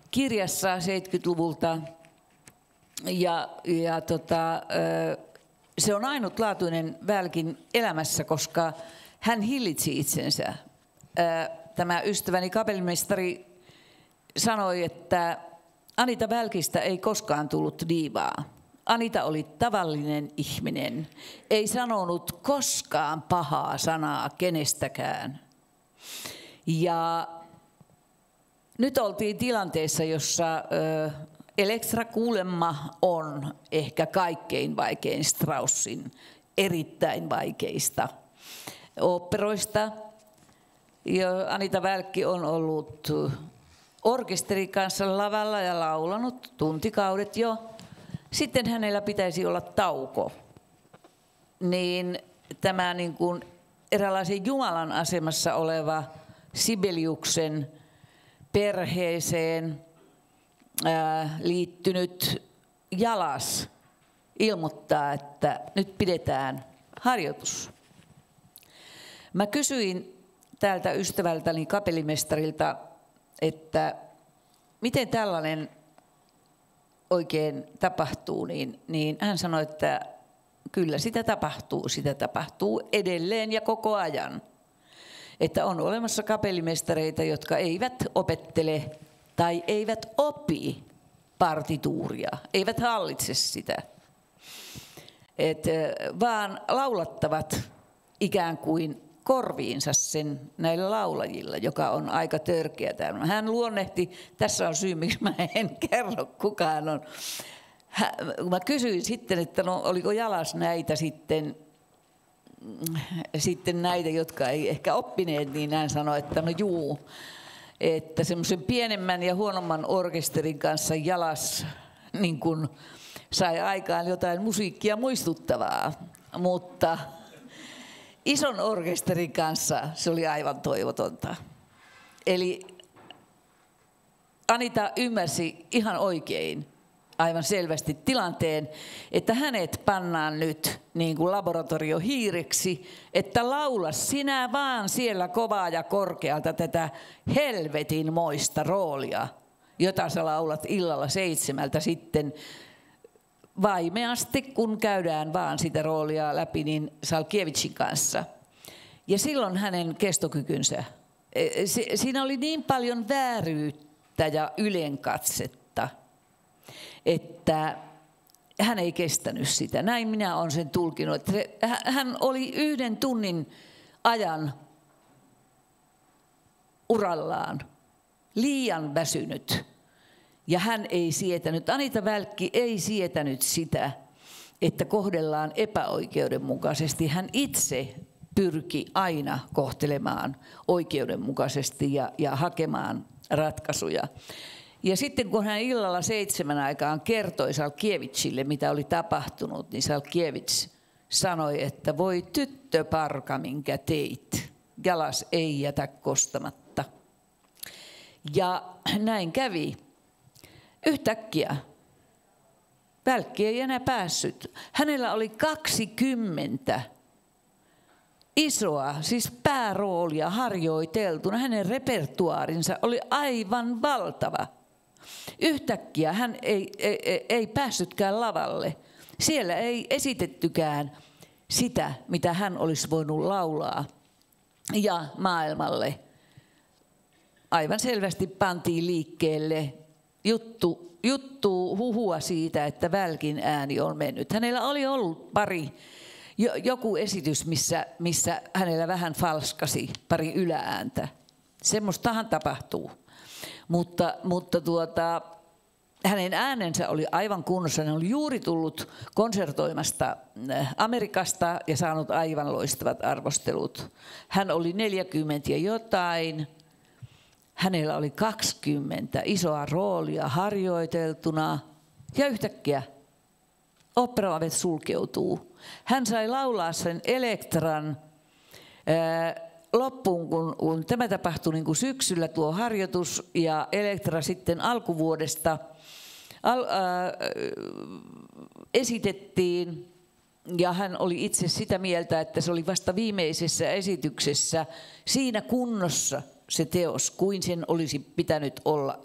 kirjassa 70-luvulta. se on ainutlaatuinen Välkin elämässä, koska hän hillitsi itsensä. Tämä ystäväni kapellimestari sanoi, että Anita Välkistä ei koskaan tullut diivaa. Anita oli tavallinen ihminen, ei sanonut koskaan pahaa sanaa kenestäkään. Ja nyt oltiin tilanteessa, jossa Elektra kuulemma on ehkä kaikkein vaikein Straussin erittäin vaikeista oopperoista. Anita Välkki on ollut orkesterin kanssa lavalla ja laulanut tuntikaudet jo. Sitten hänellä pitäisi olla tauko. Niin tämä niin kuin eräänlaisen Jumalan asemassa oleva Sibeliuksen perheeseen liittynyt Jalas ilmoittaa, että nyt pidetään harjoitus. Mä kysyin täältä ystävältäni kapellimestarilta, että miten tällainen oikein tapahtuu, niin hän sanoi, että kyllä sitä tapahtuu edelleen ja koko ajan. Että on olemassa kapellimestareita, jotka eivät opettele tai eivät opi partituuria, eivät hallitse sitä, vaan laulattavat ikään kuin korviinsa sen näillä laulajilla, joka on aika törkeätä. Hän luonnehti, tässä on syy, miksi mä en kerro kukaan on. Mä kysyin sitten, että no, oliko Jalas näitä sitten näitä, jotka ei ehkä oppineet, niin hän sanoi, että no juu, että semmoisen pienemmän ja huonomman orkesterin kanssa Jalas niin kun sai aikaan jotain musiikkia muistuttavaa, mutta ison orkesterin kanssa se oli aivan toivotonta. Eli Anita ymmärsi ihan oikein, aivan selvästi tilanteen, että hänet pannaan nyt niin kuin laboratoriohiireksi, että laula sinä vaan siellä kovaa ja korkealta tätä helvetin moista roolia, jota sä laulat illalla 7 sitten vaimeasti, kun käydään vaan sitä roolia läpi niin Salkievicin kanssa. Ja silloin hänen kestokykynsä, siinä oli niin paljon vääryyttä ja ylenkatsetta, että hän ei kestänyt sitä. Näin minä olen sen tulkinut. Hän oli 1 tunnin ajan urallaan liian väsynyt. Ja hän ei sietänyt, Anita Välkki ei sietänyt sitä, että kohdellaan epäoikeudenmukaisesti. Hän itse pyrki aina kohtelemaan oikeudenmukaisesti ja hakemaan ratkaisuja. Ja sitten kun hän illalla 7 aikaan kertoi Salkievicille, mitä oli tapahtunut, niin Salkievich sanoi, että voi tyttöparka, minkä teit. Jalas ei jätä kostamatta. Ja näin kävi. Yhtäkkiä Välkki ei enää päässyt. Hänellä oli 20 isoa, siis pääroolia harjoiteltuna. Hänen repertuaarinsa oli aivan valtava. Yhtäkkiä hän ei päässytkään lavalle. Siellä ei esitettykään sitä, mitä hän olisi voinut laulaa. Ja maailmalle aivan selvästi pantiin liikkeelle huhua siitä, että Välkin ääni on mennyt. Hänellä oli ollut joku esitys, missä hänellä vähän falskasi pari yläääntä. Semmoistahan tapahtuu. Mutta hänen äänensä oli aivan kunnossa. Hän oli juuri tullut konsertoimasta Amerikasta ja saanut aivan loistavat arvostelut. Hän oli 40 ja jotain. Hänellä oli 20 isoa roolia harjoiteltuna ja yhtäkkiä oopperaovet sulkeutuu. Hän sai laulaa sen Elektran loppuun, kun tämä tapahtui niin kuin syksyllä tuo harjoitus ja Elektra sitten alkuvuodesta esitettiin ja hän oli itse sitä mieltä, että se oli vasta viimeisessä esityksessä siinä kunnossa se teos, kuin sen olisi pitänyt olla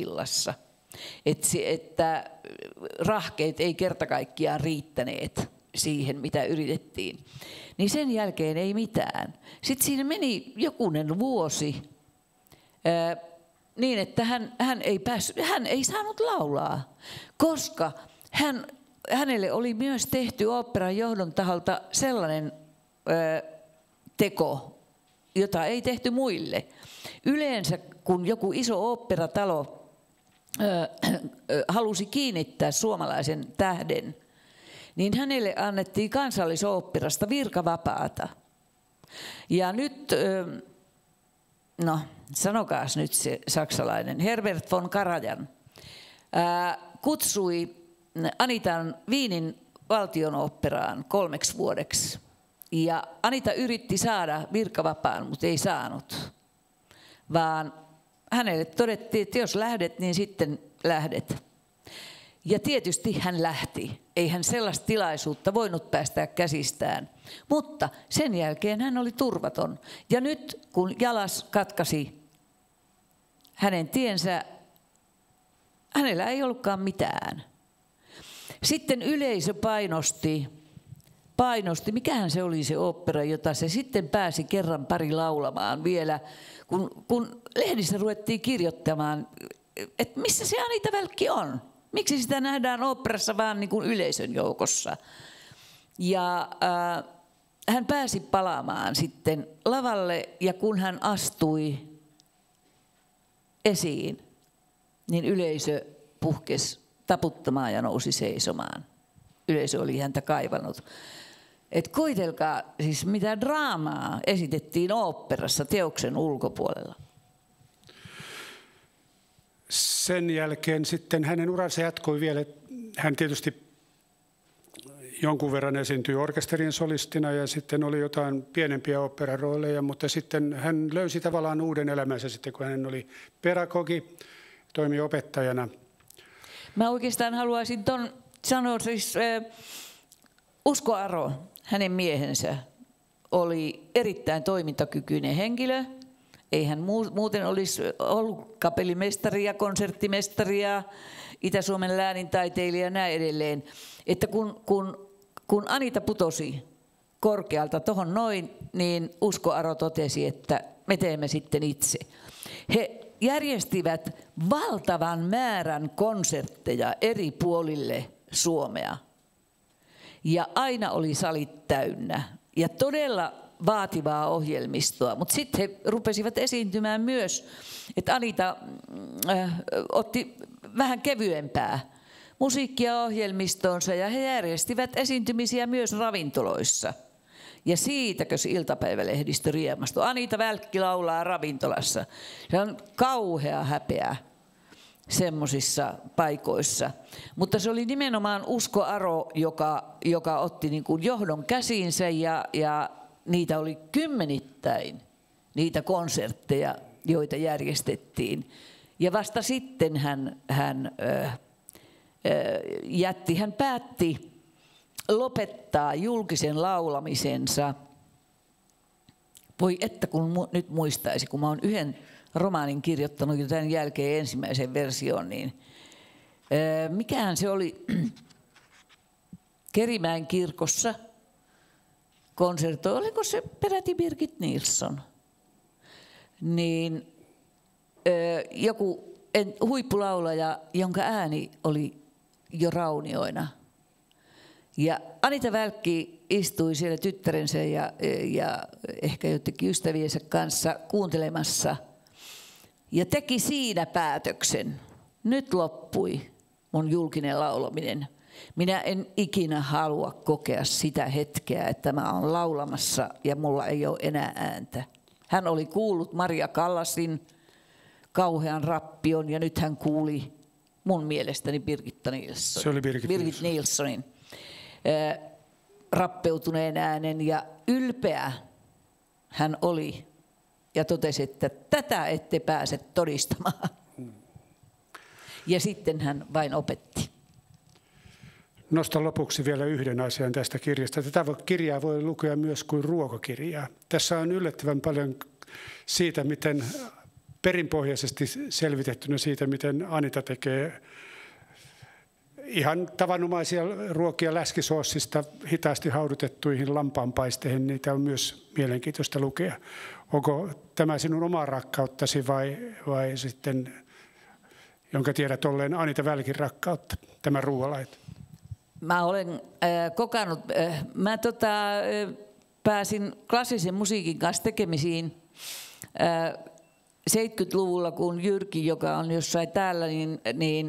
ensi-illassa. Että rahkeet ei kerta kaikkiaan riittäneet siihen, mitä yritettiin. Niin sen jälkeen ei mitään. Sitten siinä meni jokunen vuosi niin, että hän ei saanut laulaa, koska hänelle oli myös tehty oopperan johdon taholta sellainen teko, jota ei tehty muille. Yleensä kun joku iso oopperatalo halusi kiinnittää suomalaisen tähden, niin hänelle annettiin Kansallisoopperasta virkavapaata. Ja nyt, no sanokaas nyt se saksalainen, Herbert von Karajan kutsui Anitan Wienin valtionoopperaan 3 vuodeksi. Ja Anita yritti saada virkavapaan, mutta ei saanut. Vaan hänelle todettiin, että jos lähdet, niin sitten lähdet. Ja tietysti hän lähti. Ei hän sellaista tilaisuutta voinut päästää käsistään. Mutta sen jälkeen hän oli turvaton. Ja nyt kun Jalas katkaisi hänen tiensä, hänellä ei ollutkaan mitään. Sitten yleisö painosti, mikähän se oli se ooppera, jota se sitten pääsi kerran pari laulamaan vielä, kun lehdissä ruvettiin kirjoittamaan, että missä se Anita Välkki on. Miksi sitä nähdään oopperassa vaan niin kuin yleisön joukossa. Ja hän pääsi palaamaan sitten lavalle ja kun hän astui esiin, niin yleisö puhkesi taputtamaan ja nousi seisomaan. Yleisö oli häntä kaivannut. Et koitelkaa siis mitä draamaa esitettiin oopperassa teoksen ulkopuolella. Sen jälkeen sitten hänen uransa jatkoi vielä. Hän tietysti jonkun verran esiintyi orkesterien solistina ja sitten oli jotain pienempiä oopperarooleja, mutta sitten hän löysi tavallaan uuden elämänsä sitten, kun hän oli pedagogi, toimi opettajana. Mä oikeastaan haluaisin ton sanoa, siis Usko Aro, hänen miehensä, oli erittäin toimintakykyinen henkilö. Ei hän muuten olisi ollut kapellimestari ja konserttimestari ja Itä-Suomen läänintaiteilija ja näin edelleen. Että kun Anita putosi korkealta tohon noin, niin Usko Aro totesi, että me teemme sitten itse. He järjestivät valtavan määrän konsertteja eri puolille Suomea. Ja aina oli salit täynnä ja todella vaativaa ohjelmistoa. Mutta sitten he rupesivat esiintymään myös, että Anita otti vähän kevyempää musiikkia ohjelmistoonsa ja he järjestivät esiintymisiä myös ravintoloissa. Ja siitäkö se iltapäivälehdistö riemastui. Anita Välkki laulaa ravintolassa. Se on kauhea häpeä semmoisissa paikoissa. Mutta se oli nimenomaan Usko Aro, joka otti niin kuin johdon käsiinsä ja niitä oli kymmenittäin, niitä konsertteja, joita järjestettiin. Ja vasta sitten hän päätti lopettaa julkisen laulamisensa. Voi että kun nyt muistaisi, kun mä oon yhden romaanin kirjoittanut jo tämän jälkeen ensimmäisen version, niin mikähän se oli Kerimäen kirkossa konsertoi, oliko se peräti Birgit Nilsson, niin joku huippulaulaja, jonka ääni oli jo raunioina. Ja Anita Välkki istui siellä tyttärensä ja ehkä jotenkin ystäviensä kanssa kuuntelemassa ja teki siinä päätöksen. Nyt loppui mun julkinen laulaminen. Minä en ikinä halua kokea sitä hetkeä, että mä oon laulamassa ja mulla ei ole enää ääntä. Hän oli kuullut Maria Kallasin kauhean rappion ja nyt hän kuuli mun mielestäni Birgit Nilssonin. Se oli Birgit Nilssonin rappeutuneen äänen ja ylpeä hän oli ja totesi, että tätä ette pääse todistamaan. Ja sitten hän vain opetti. Nostan lopuksi vielä yhden asian tästä kirjasta. Tätä kirjaa voi lukea myös kuin ruokakirjaa. Tässä on yllättävän paljon siitä, miten perinpohjaisesti selvitettynä siitä, miten Anita tekee ihan tavanomaisia ruokia läskisoossista hitaasti haudutettuihin lampaanpaisteihin, niitä on myös mielenkiintoista lukea. Onko tämä sinun oma rakkauttasi vai sitten, jonka tiedät olleen Anita Välkin rakkautta, tämä ruoalaito? Mä olen kokannut, pääsin klassisen musiikin kanssa tekemisiin 70-luvulla, kun Jyrki, joka on jossain täällä, niin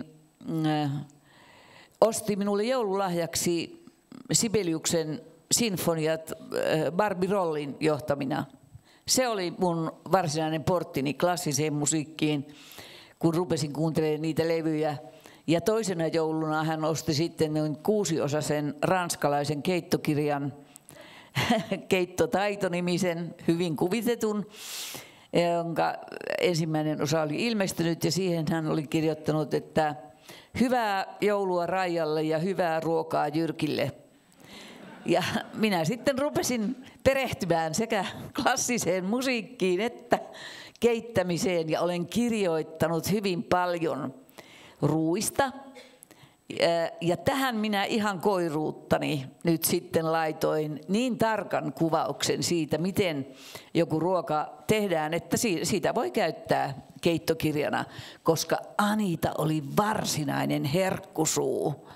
osti minulle joululahjaksi Sibeliuksen sinfoniat Barbie Rollin johtamina. Se oli mun varsinainen porttini klassiseen musiikkiin, kun rupesin kuuntelemaan niitä levyjä. Ja toisena jouluna hän osti sitten noin 6-osaisen ranskalaisen keittokirjan, Keittotaito-nimisen, hyvin kuvitetun, jonka ensimmäinen osa oli ilmestynyt, ja siihen hän oli kirjoittanut, että hyvää joulua Raijalle ja hyvää ruokaa Jyrkille. Ja minä sitten rupesin perehtymään sekä klassiseen musiikkiin että keittämiseen, ja olen kirjoittanut hyvin paljon ruuista. Ja tähän minä ihan koiruuttani nyt sitten laitoin niin tarkan kuvauksen siitä, miten joku ruoka tehdään, että siitä voi käyttää keittokirjana, koska Anita oli varsinainen herkkusuu.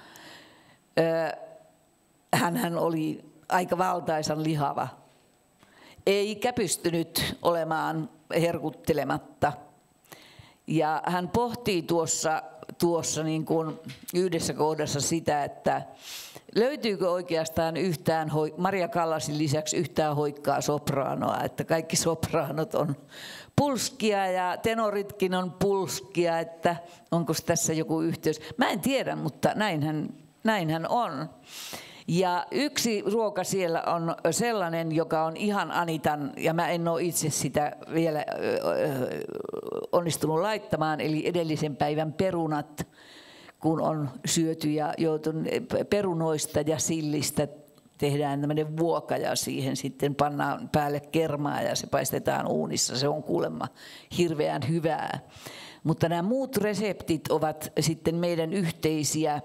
Hänhän oli aika valtaisan lihava, eikä pystynyt olemaan herkuttelematta. Ja hän pohtii tuossa niin kuin yhdessä kohdassa sitä, että löytyykö oikeastaan yhtään Maria Kallasin lisäksi yhtään hoikkaa sopraanoa, että kaikki sopraanot on pulskia ja tenoritkin on pulskia, että onko tässä joku yhteys. Mä en tiedä, mutta näinhän on. Ja yksi ruoka siellä on sellainen, joka on ihan Anitan, ja mä en ole itse sitä vielä onnistunut laittamaan, eli edellisen päivän perunat, kun on syöty ja joutunut perunoista ja sillistä, tehdään tämmöinen vuoka ja siihen sitten pannaan päälle kermaa ja se paistetaan uunissa. Se on kuulemma hirveän hyvää. Mutta nämä muut reseptit ovat sitten meidän yhteisiä.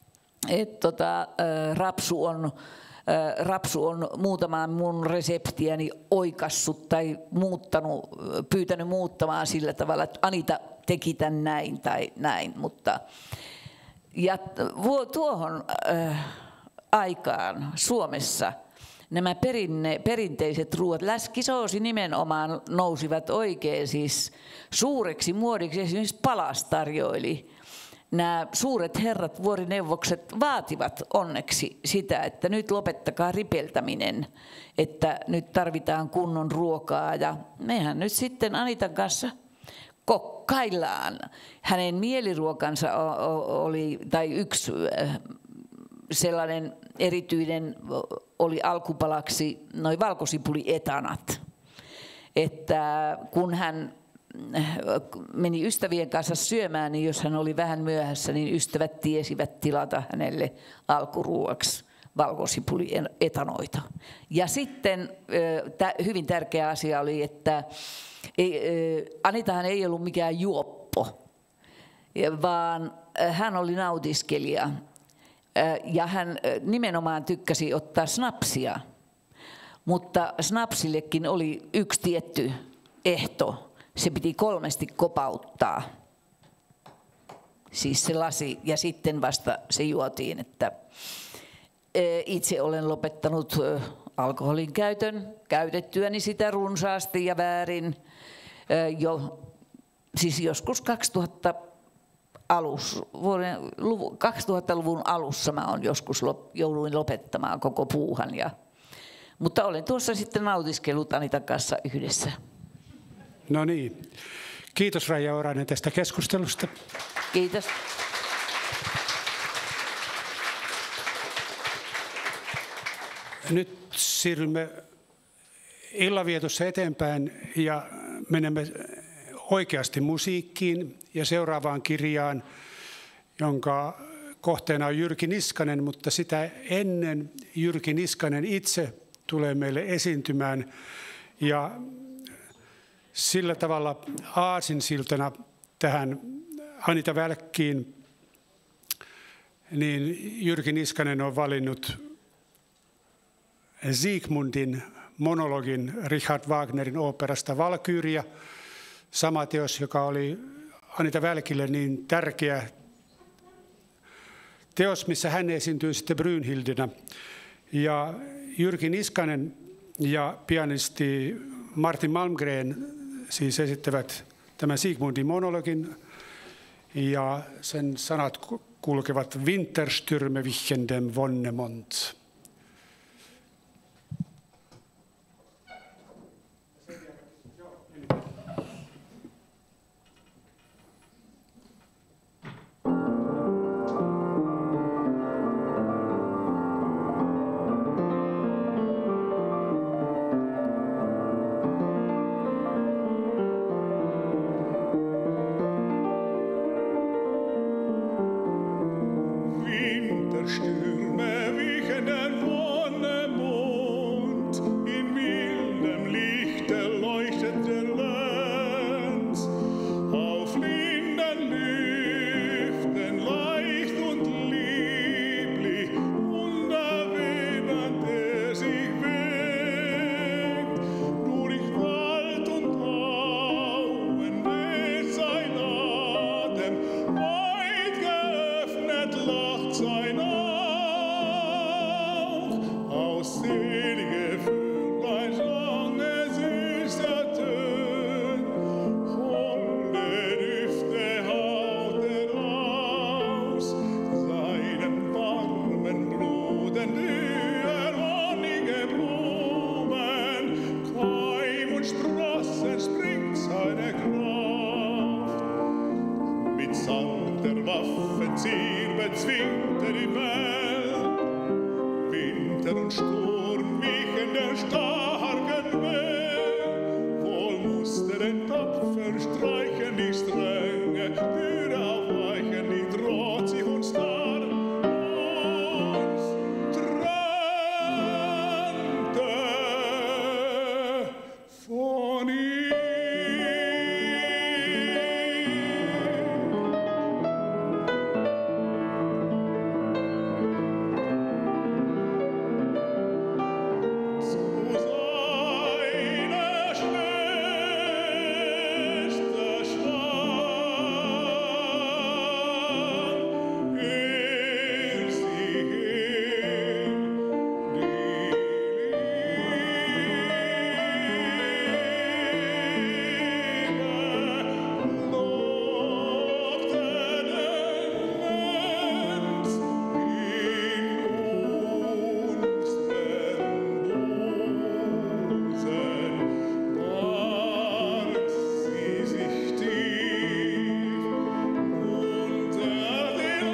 Rapsu on muutamaan mun reseptiäni oikassut tai pyytänyt muuttamaan sillä tavalla, että Anita teki tämän näin tai näin. Ja tuohon aikaan Suomessa nämä perinteiset ruoat, läskisoosi nimenomaan, nousivat oikein siis suureksi muodiksi. Esimerkiksi Palas tarjoili. Nämä suuret herrat, vuorineuvokset, vaativat onneksi sitä, että nyt lopettakaa ripeltäminen, että nyt tarvitaan kunnon ruokaa. Ja mehän nyt sitten Anitan kanssa kokkaillaan. Hänen mieliruokansa oli, tai yksi sellainen erityinen oli alkupalaksi noi valkosipulietanat. Että kun hän meni ystävien kanssa syömään, niin jos hän oli vähän myöhässä, niin ystävät tiesivät tilata hänelle alkuruuaksi valkosipulietanoita. Ja sitten hyvin tärkeä asia oli, että Anitahan ei ollut mikään juoppo, vaan hän oli nautiskelija. Ja hän nimenomaan tykkäsi ottaa snapsia, mutta snapsillekin oli yksi tietty ehto. Se piti 3 kopauttaa, siis se lasi, ja sitten vasta se juotiin. Että itse olen lopettanut alkoholin käytön, käytettyäni sitä runsaasti ja väärin. Siis joskus 2000-luvun alussa mä olen joskus jouduin lopettamaan koko puuhan. Mutta olen tuossa sitten nautiskellut Anitan kanssa yhdessä. No niin. Kiitos Raija Orainen tästä keskustelusta. Kiitos. Nyt siirrymme illanvietossa eteenpäin ja menemme oikeasti musiikkiin ja seuraavaan kirjaan, jonka kohteena on Jyrki Niskanen, mutta sitä ennen Jyrki Niskanen itse tulee meille esiintymään. Ja sillä tavalla aasinsiltana tähän Anita Välkkiin niin Jyrki Niskanen on valinnut Siegmundin monologin Richard Wagnerin oopperasta Valkyria. Sama teos, joka oli Anita Välkille niin tärkeä teos, missä hän esiintyy sitten Brynhildinä. Ja Jyrki Niskanen ja pianisti Martin Malmgren siis esittävät tämän Siegmundin monologin, ja sen sanat kulkevat Winterstürme wichen dem Wonnemond. Winterstürme wichen den Wonnemond, in mildem Lichte leuchtet der Lenz. Auf linden Lüften leicht und lieblich, wunderwebend sich weht. Durch Wald und Auen weht sein Atem, weit geöffnet lacht sein Auge. Aus selige Vöglein Schlange süßer Tön, holde Düfte haucht aus, seinem warmen Bluten wonnige Blumen, Keim und Sprossen springt seine Kraft. Mit sanfter Waffenziel bezwingt die Welt, Winter und Sturm wichen der starken Welt. Wohl musste den Tapfer streichen die Stränge, Müde aufweichen die trotzig und starr. Uns trennte von ihm. Zu seiner Schwester schwang sie hin, die Liebe lockte den Lenz in unseren Busen, barg sie sich tief unter den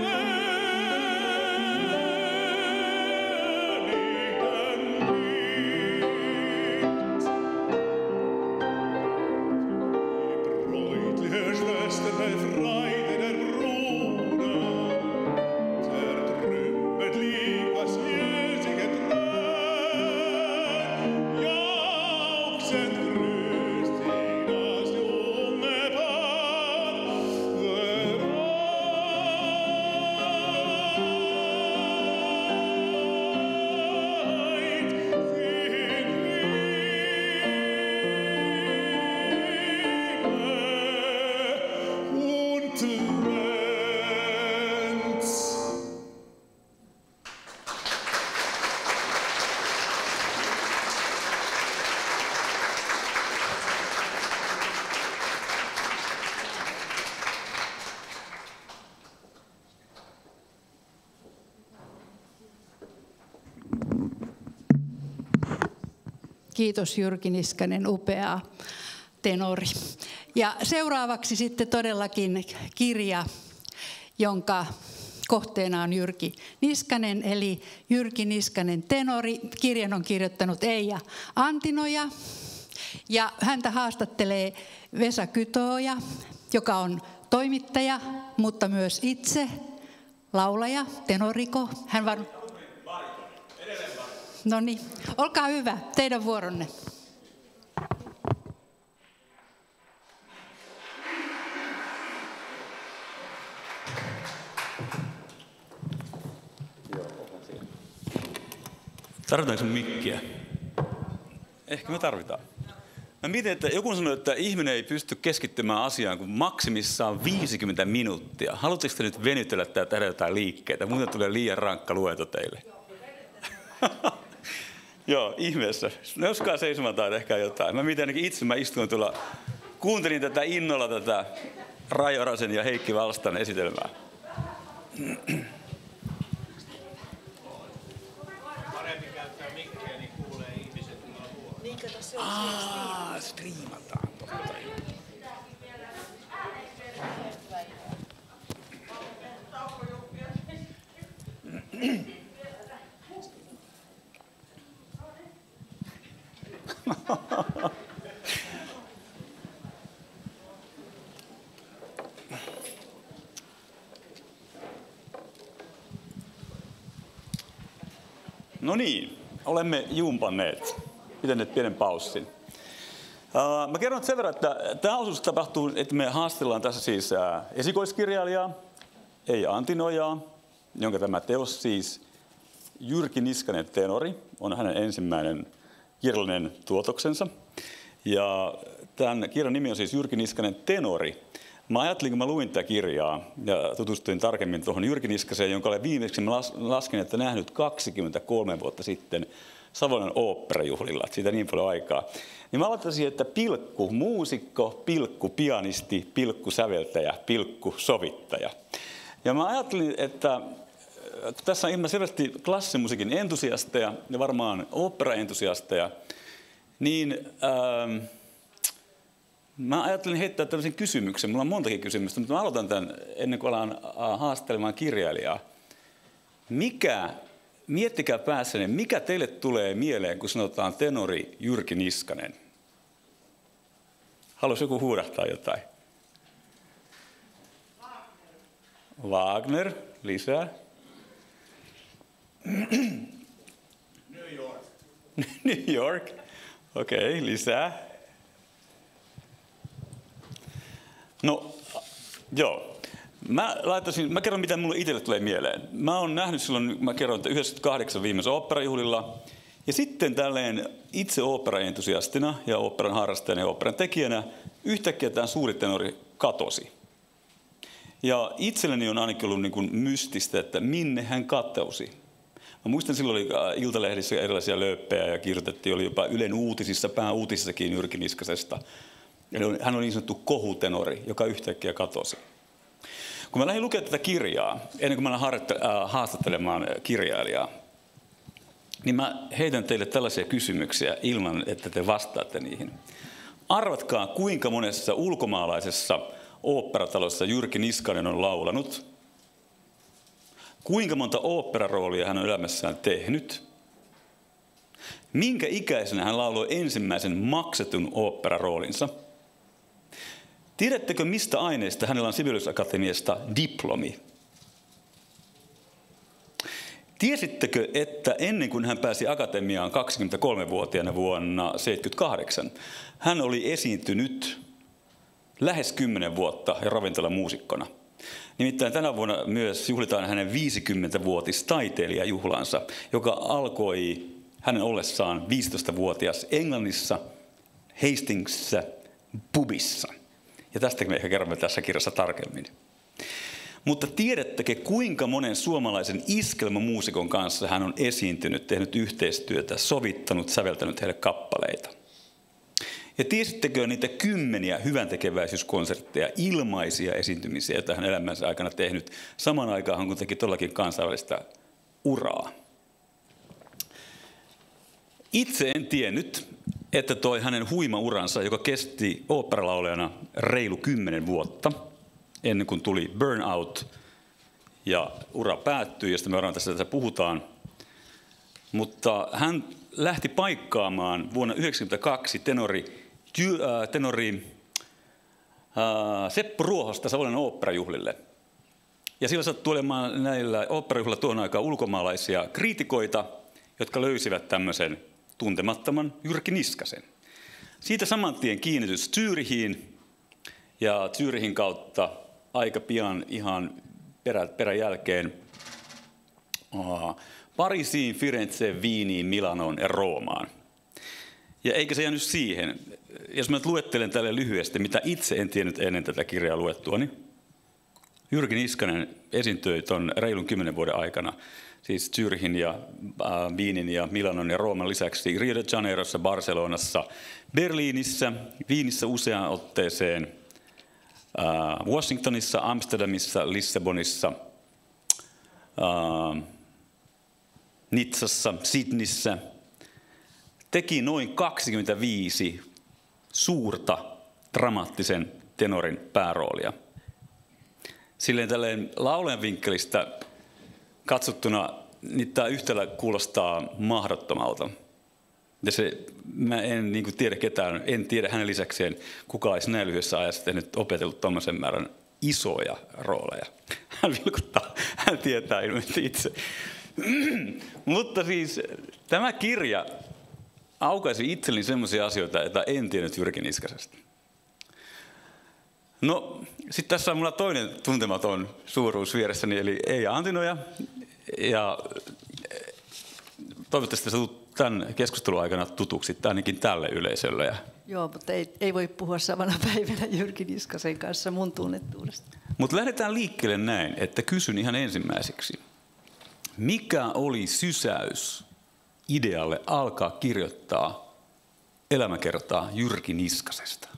Licht. Die bräutliche Schwester befreite der Bruder, zertrümmert lieb, was wir sie getrennt. Jauchzend grüßt sie das junge Paar, bereit sind Liebe und Lenz. Kiitos Jyrki Niskanen, upea tenori. Ja seuraavaksi sitten todellakin kirja, jonka kohteena on Jyrki Niskanen, eli Jyrki Niskanen tenori. Kirjan on kirjoittanut Eija Antinoja, ja häntä haastattelee Vesa Kytooja, joka on toimittaja, mutta myös itse laulaja, tenoriko. No niin, olkaa hyvä, teidän vuoronne. Tarvitaanko mikkiä? Ehkä me tarvitaan. Mä mietin, että joku sanoi, että ihminen ei pysty keskittymään asiaan kuin maksimissaan 50 minuuttia. Haluatteko te nyt venytellä tai tehdä jotain liikkeitä? Muuten tulee liian rankka luento teille. Joo, ihmeessä. Nouskaa seisomaan tai ehkä jotain. Mä mietin ainakin itse, mä istuin tuolla, kuuntelin tätä innolla tätä Rai Orasen ja Heikki Valstan esitelmää. Striimataan. No niin, olemme jumpanneet. Pitäneet pienen paussin. Mä kerron sen verran, että tämä osuus tapahtuu, että me haastellaan tässä siis esikoiskirjailijaa, ei Antti Nojaa, jonka tämä teos siis Jyrki Niskanen tenori on hänen ensimmäinen kirjallinen tuotoksensa. Ja tämän kirjan nimi on siis Jyrki Niskanen tenori. Mä ajattelin, kun mä luin tätä kirjaa ja tutustuin tarkemmin tuohon Jyrki Niskaseen, jonka olen viimeksi lasken, että nähnyt 23 vuotta sitten Savonlinnan oopperajuhlilla, siitä niin paljon aikaa. Niin mä aloittaisin, että pilkku muusikko, pilkku pianisti, pilkku säveltäjä, pilkku sovittaja. Ja mä ajattelin, että tässä on ihan selvästi klassisen musiikin entusiasteja ja varmaan oopperaentusiasteja, niin mä ajattelin heittää tämmöisen kysymyksen. Mulla on montakin kysymystä, mutta mä aloitan tämän ennen kuin alan haastelemaan kirjailijaa. Miettikää päässäni, mikä teille tulee mieleen, kun sanotaan tenori Jyrki Niskanen? Haluaisi joku huudahtaa jotain? Wagner, lisää. New York. New York, okei, lisää. No, joo. Mä kerron, mitä mulle itselle tulee mieleen. Mä oon nähnyt silloin, mä kerron, että 98 viimeisessä oopperajuhlilla. Ja sitten tälleen itse oopperaentusiastina ja oopperan harrastajana ja oopperan tekijänä yhtäkkiä tämä suuri tenori katosi. Ja itselleni on ainakin ollut niin kuin mystistä, että minne hän kateusi. Mä muistan, silloin oli Iltalehdissä erilaisia lööppejä ja kirjoitettiin, oli jopa Ylen uutisissa, pääuutisissakin Jyrki Niskasesta. Hän on niin sanottu kohutenori, joka yhtäkkiä katosi. Kun mä lähdin lukemaan tätä kirjaa, ennen kuin mä lähdin haastattelemaan kirjailijaa, niin mä heitän teille tällaisia kysymyksiä ilman, että te vastaatte niihin. Arvatkaa, kuinka monessa ulkomaalaisessa oopperatalossa Jyrki Niskanen on laulanut. Kuinka monta oopperaroolia hän on elämässään tehnyt. Minkä ikäisenä hän lauloi ensimmäisen maksetun oopperaroolinsa. Tiedättekö, mistä aineesta hänellä on Sibelius-akatemiasta diplomi? Tiesittekö, että ennen kuin hän pääsi akatemiaan 23-vuotiaana vuonna 1978, hän oli esiintynyt lähes 10 vuotta ravintolamuusikkona. Nimittäin tänä vuonna myös juhlitaan hänen 50-vuotistaiteilijajuhlansa, joka alkoi hänen ollessaan 15-vuotias Englannissa, Hastingsissa, pubissa. Ja tästä me ehkä kerromme tässä kirjassa tarkemmin. Mutta tiedättekö, kuinka monen suomalaisen iskelmämuusikon kanssa hän on esiintynyt, tehnyt yhteistyötä, sovittanut, säveltänyt heille kappaleita? Ja tiesittekö niitä 10 hyväntekeväisyyskonsertteja, ilmaisia esiintymisiä, joita hän elämänsä aikana tehnyt samaan aikaan, kun teki todellakin kansainvälistä uraa? Itse en tiennyt, että toi hänen huima uransa, joka kesti oopperalaulajana reilu 10 vuotta, ennen kuin tuli burnout ja ura päättyi, josta me varmaan tässä puhutaan. Mutta hän lähti paikkaamaan vuonna 1992 tenori Seppo Ruohosta Savonlinnan oopperajuhlille. Ja sillä sattui olemaan näillä oopperajuhlilla tuon aikaan ulkomaalaisia kriitikoita, jotka löysivät tämmöisen tuntemattoman Jyrki Niskasen. Siitä saman tien kiinnitys Zürichiin ja Zürichin kautta aika pian ihan perän jälkeen Pariisiin, Firenzeen, Wieniin, Milanoon ja Roomaan. Ja eikä se jäänyt siihen. Jos mä nyt luettelen tälle lyhyesti, mitä itse en tiennyt ennen tätä kirjaa luettuani. Jyrki Niskanen esiintyi ton reilun 10 vuoden aikana, siis Zürichin ja Wienin ja Milanon ja Rooman lisäksi Rio de Janeirossa, Barcelonassa, Berliinissä, Wienissä useaan otteeseen, Washingtonissa, Amsterdamissa, Lissabonissa, Nitsassa, Sydneyssä. Teki noin 25 suurta dramaattisen tenorin pääroolia. Silleen tälleen laulajan vinkkelistä katsottuna niin tämä yhtälö kuulostaa mahdottomalta. Ja mä en niin kuin tiedä ketään, en tiedä hänen lisäkseen kukaan olisi näin lyhyessä ajassa tehnyt opetellut tuommoisen määrän isoja rooleja. Hän vilkuttaa, hän tietää ilmeisesti itse. Mutta siis tämä kirja aukaisi itselleni sellaisia asioita, että en tiennyt Jyrki Niskasesta. No, sitten tässä on mulla toinen tuntematon suuruus vieressäni, eli Eija Antinoja. Ja toivottavasti sä tulet tämän keskustelun aikana tutuksi ainakin tälle yleisölle. Joo, mutta ei voi puhua samana päivänä Jyrki Niskasen kanssa mun tunnettuudesta. Mutta lähdetään liikkeelle näin, että kysyn ihan ensimmäiseksi. Mikä oli sysäys idealle alkaa kirjoittaa elämäkertaa Jyrki Niskasesta?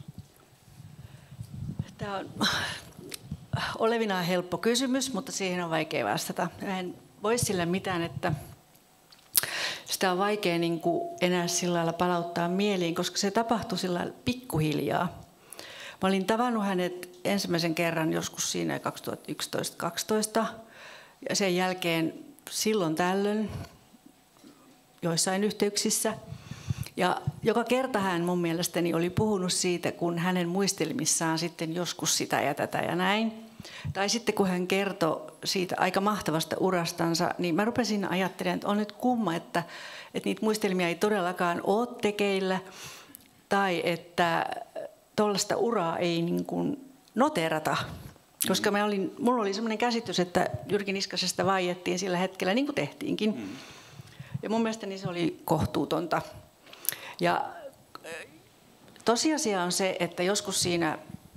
Tämä on olevinaan helppo kysymys, mutta siihen on vaikea vastata. En voi sille mitään, että sitä on vaikea niin kuin enää sillä lailla palauttaa mieliin, koska se tapahtui sillä lailla pikkuhiljaa. Mä olin tavannut hänet ensimmäisen kerran joskus siinä 2011-2012 ja sen jälkeen silloin tällöin joissain yhteyksissä. Ja joka kerta hän mun mielestäni oli puhunut siitä, kun hänen muistelmissaan sitten joskus sitä ja tätä ja näin. Tai sitten kun hän kertoi siitä aika mahtavasta urastansa, niin mä rupesin ajattelemaan, että on nyt kumma, että niitä muistelmia ei todellakaan ole tekeillä. Tai että tuollaista uraa ei niin kuin noterata. Koska mulla oli sellainen käsitys, että Jyrki Niskasesta vaiettiin sillä hetkellä, niin kuin tehtiinkin. Ja mun mielestäni se oli kohtuutonta. Ja tosiasia on se, että joskus siinä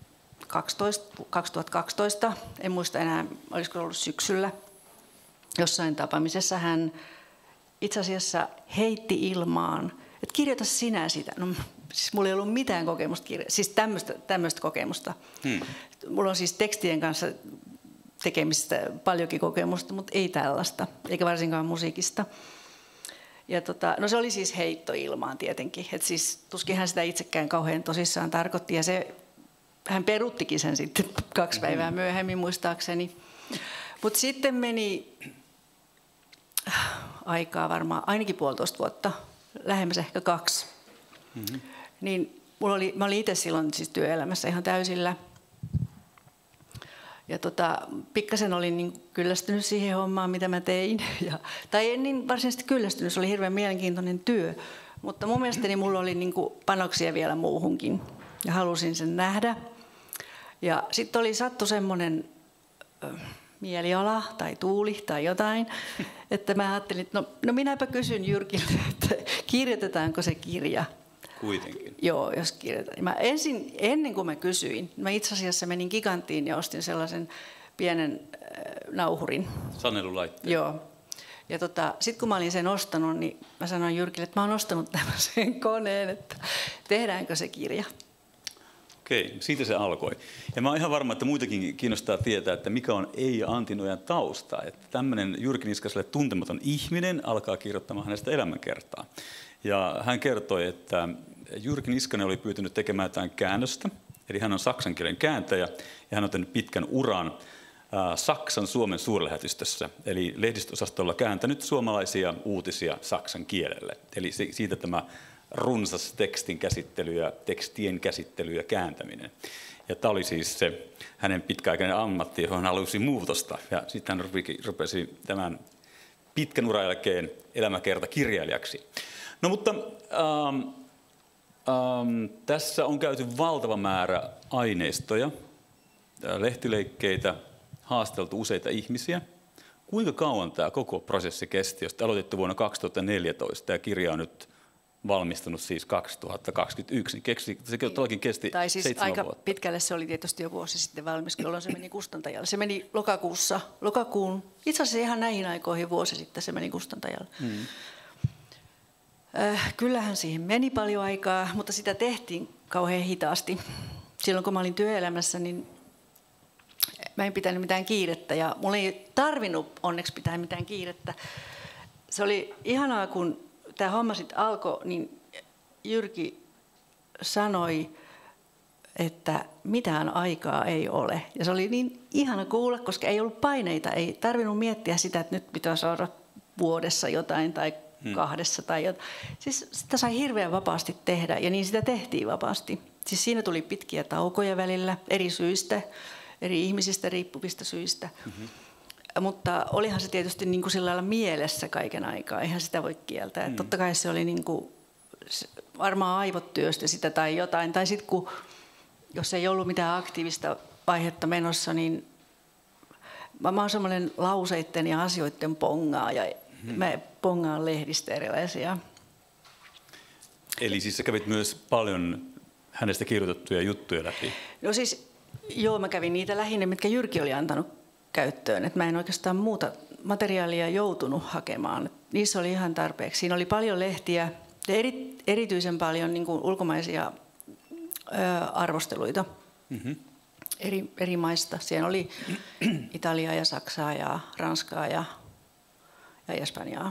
2012, en muista enää, olisiko ollut syksyllä, jossain tapaamisessa hän itse asiassa heitti ilmaan, että kirjoita sinä sitä. No, siis mulla ei ollut mitään kokemusta, siis tämmöistä kokemusta. Mulla on siis tekstien kanssa tekemistä paljonkin kokemusta, mutta ei tällaista, eikä varsinkaan musiikista. Ja no se oli siis heitto ilmaan tietenkin, että siis tuskin hän sitä itsekään kauhean tosissaan tarkoitti ja hän peruuttikin sen sitten 2 päivää myöhemmin muistaakseni. Mutta sitten meni aikaa varmaan ainakin 1,5 vuotta, lähemmäs ehkä 2. Niin mä olin itse silloin siis työelämässä ihan täysillä. Ja pikkasen olin niin kyllästynyt siihen hommaan, mitä mä tein. Tai en niin varsinaisesti kyllästynyt, se oli hirveän mielenkiintoinen työ. Mutta mun mielestäni mulla oli niin panoksia vielä muuhunkin. Ja halusin sen nähdä. Ja sitten sattui semmoinen mieliala tai tuuli tai jotain, että mä ajattelin, että no minäpä kysyn Jyrkiltä, että kirjoitetaanko se kirja. Kuitenkin. Joo, jos kirjoitetaan. Ennen kuin mä kysyin, mä itse asiassa menin Giganttiin ja ostin sellaisen pienen nauhurin. Sanelulaitteen. Joo. Ja sitten kun mä olin sen ostanut, niin mä sanoin Jyrkille, että mä oon ostanut tämmöisen koneen, että tehdäänkö se kirja. Okei, siitä se alkoi. Ja mä oon ihan varma, että muitakin kiinnostaa tietää, että mikä on Eija Antinojan tausta. Että tämmöinen Jyrki Niskaselle tuntematon ihminen alkaa kirjoittamaan hänestä elämänkertaa. Ja hän kertoi, että Jyrki Niskanen oli pyytänyt tekemään jotain käännöstä. Eli hän on saksan kielen kääntäjä ja hän on tehnyt pitkän uran Saksan Suomen suurlähetystössä. Eli lehdistöosastolla kääntänyt suomalaisia uutisia saksan kielelle. Eli siitä tämä runsas tekstien käsittely ja kääntäminen. Ja tämä oli siis se hänen pitkäaikainen ammatti, johon hän halusi muutosta. Ja sitten hän rupesi tämän pitkän uran jälkeen elämäkertakirjailijaksi. No mutta tässä on käyty valtava määrä aineistoja, lehtileikkeitä, haasteltu useita ihmisia. kuinka kauan tämä koko prosessi kesti, jos te aloititte vuonna 2014, tämä kirja on nyt valmistunut siis 2021, niin se todellakin kesti tai siis 7 aika vuotta. Pitkälle se oli tietysti jo vuosi sitten valmis, jolloin se meni kustantajalle. Se meni lokakuun, itse asiassa ihan näihin aikoihin vuosi sitten se meni kustantajalle. Kyllähän siihen meni paljon aikaa, mutta sitä tehtiin kauhean hitaasti. Silloin kun mä olin työelämässä, niin mä en pitänyt mitään kiirettä ja mulla ei tarvinnut onneksi pitää mitään kiirettä. Se oli ihanaa, kun tämä homma sitten alkoi, niin Jyrki sanoi, että mitään aikaa ei ole. Ja se oli niin ihana kuulla, koska ei ollut paineita, ei tarvinnut miettiä sitä, että nyt pitää saada vuodessa jotain tai 2 tai jotain. Siis sitä sai hirveän vapaasti tehdä ja niin sitä tehtiin vapaasti. Siis siinä tuli pitkiä taukoja välillä eri syistä, eri ihmisistä riippuvista syistä. Mutta olihan se tietysti niin kuin sillä lailla mielessä kaiken aikaa, eihän sitä voi kieltää. Totta kai se oli niin kuin, varmaan aivot työsti sitä tai jotain. Tai sitten jos ei ollut mitään aktiivista vaihetta menossa, niin mä oon semmoinen lauseitten ja asioiden pongaaja. Mä pongaan lehdistä erilaisia. Eli siis sä kävit myös paljon hänestä kirjoitettuja juttuja läpi? No siis, joo, mä kävin niitä lähinnä, mitkä Jyrki oli antanut käyttöön. Et mä en oikeastaan muuta materiaalia joutunut hakemaan. Niissä oli ihan tarpeeksi. Siinä oli paljon lehtiä ja erityisen paljon niin kuin ulkomaisia arvosteluita eri maista. Siellä oli Italiaa ja Saksaa ja Ranskaa ja Espanjaa.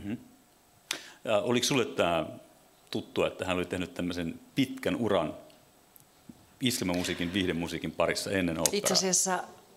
Ja oliko sulle tämä tuttua, että hän oli tehnyt tämmöisen pitkän uran iskelmämusiikin, viihdemusiikin parissa ennen oopperaa? Itse asiassa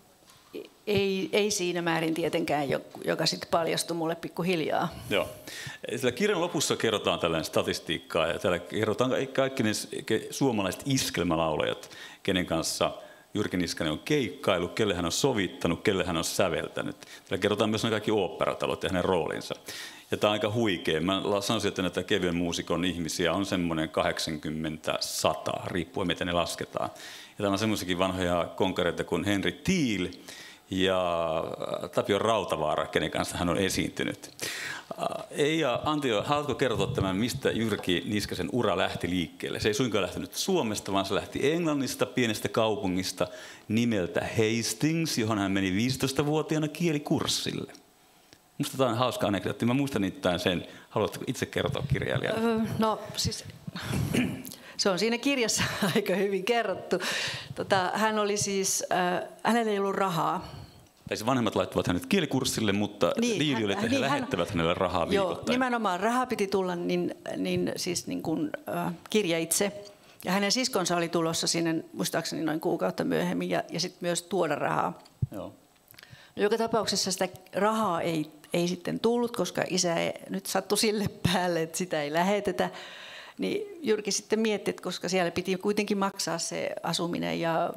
ei siinä määrin tietenkään, joka sitten paljastui mulle pikkuhiljaa. Joo. Sillä kirjan lopussa kerrotaan tällainen statistiikkaa ja täällä kerrotaan kaikki ne suomalaiset iskelmälaulajat, kenen kanssa Jyrki Niskanen on keikkailu, kelle hän on sovittanut, kelle hän on säveltänyt. Täällä kerrotaan myös ne kaikki oopperatalot ja hänen roolinsa. Ja tämä on aika huikea. Mä sanoisin, että näitä kevyen muusikon ihmisiä on semmoinen 80-100, riippuen miten ne lasketaan. Ja täällä on semmoisiakin vanhoja konkareita kuin Henry Thiel ja Tapio Rautavaara, kenen kanssa hän on esiintynyt. Eija Antio, haluatko kertoa tämän, mistä Jyrki Niskasen ura lähti liikkeelle? Se ei suinkaan lähtenyt Suomesta, vaan se lähti Englannista, pienestä kaupungista nimeltä Hastings, johon hän meni 15-vuotiaana kielikurssille. Minusta tämä on hauska anekdootti. Mä muistan nimittäin sen. Haluatko itse kertoa kirjailijalle? No siis, se on siinä kirjassa aika hyvin kerrottu. Hän oli siis, hänellä ei ollut rahaa. Tai se vanhemmat laittavat hänet kielikurssille, mutta liili oli, että he lähettävät hänelle rahaa viikoittain. Joo, nimenomaan rahaa piti tulla siis niin kuin, kirja itse. Ja hänen siskonsa oli tulossa sinne, muistaakseni noin kuukautta myöhemmin, ja sitten myös tuoda rahaa. Joo. No, joka tapauksessa sitä rahaa ei sitten tullut, koska isä nyt sattui sille päälle, että sitä ei lähetetä. Niin Jyrki sitten mietti, että koska siellä piti kuitenkin maksaa se asuminen ja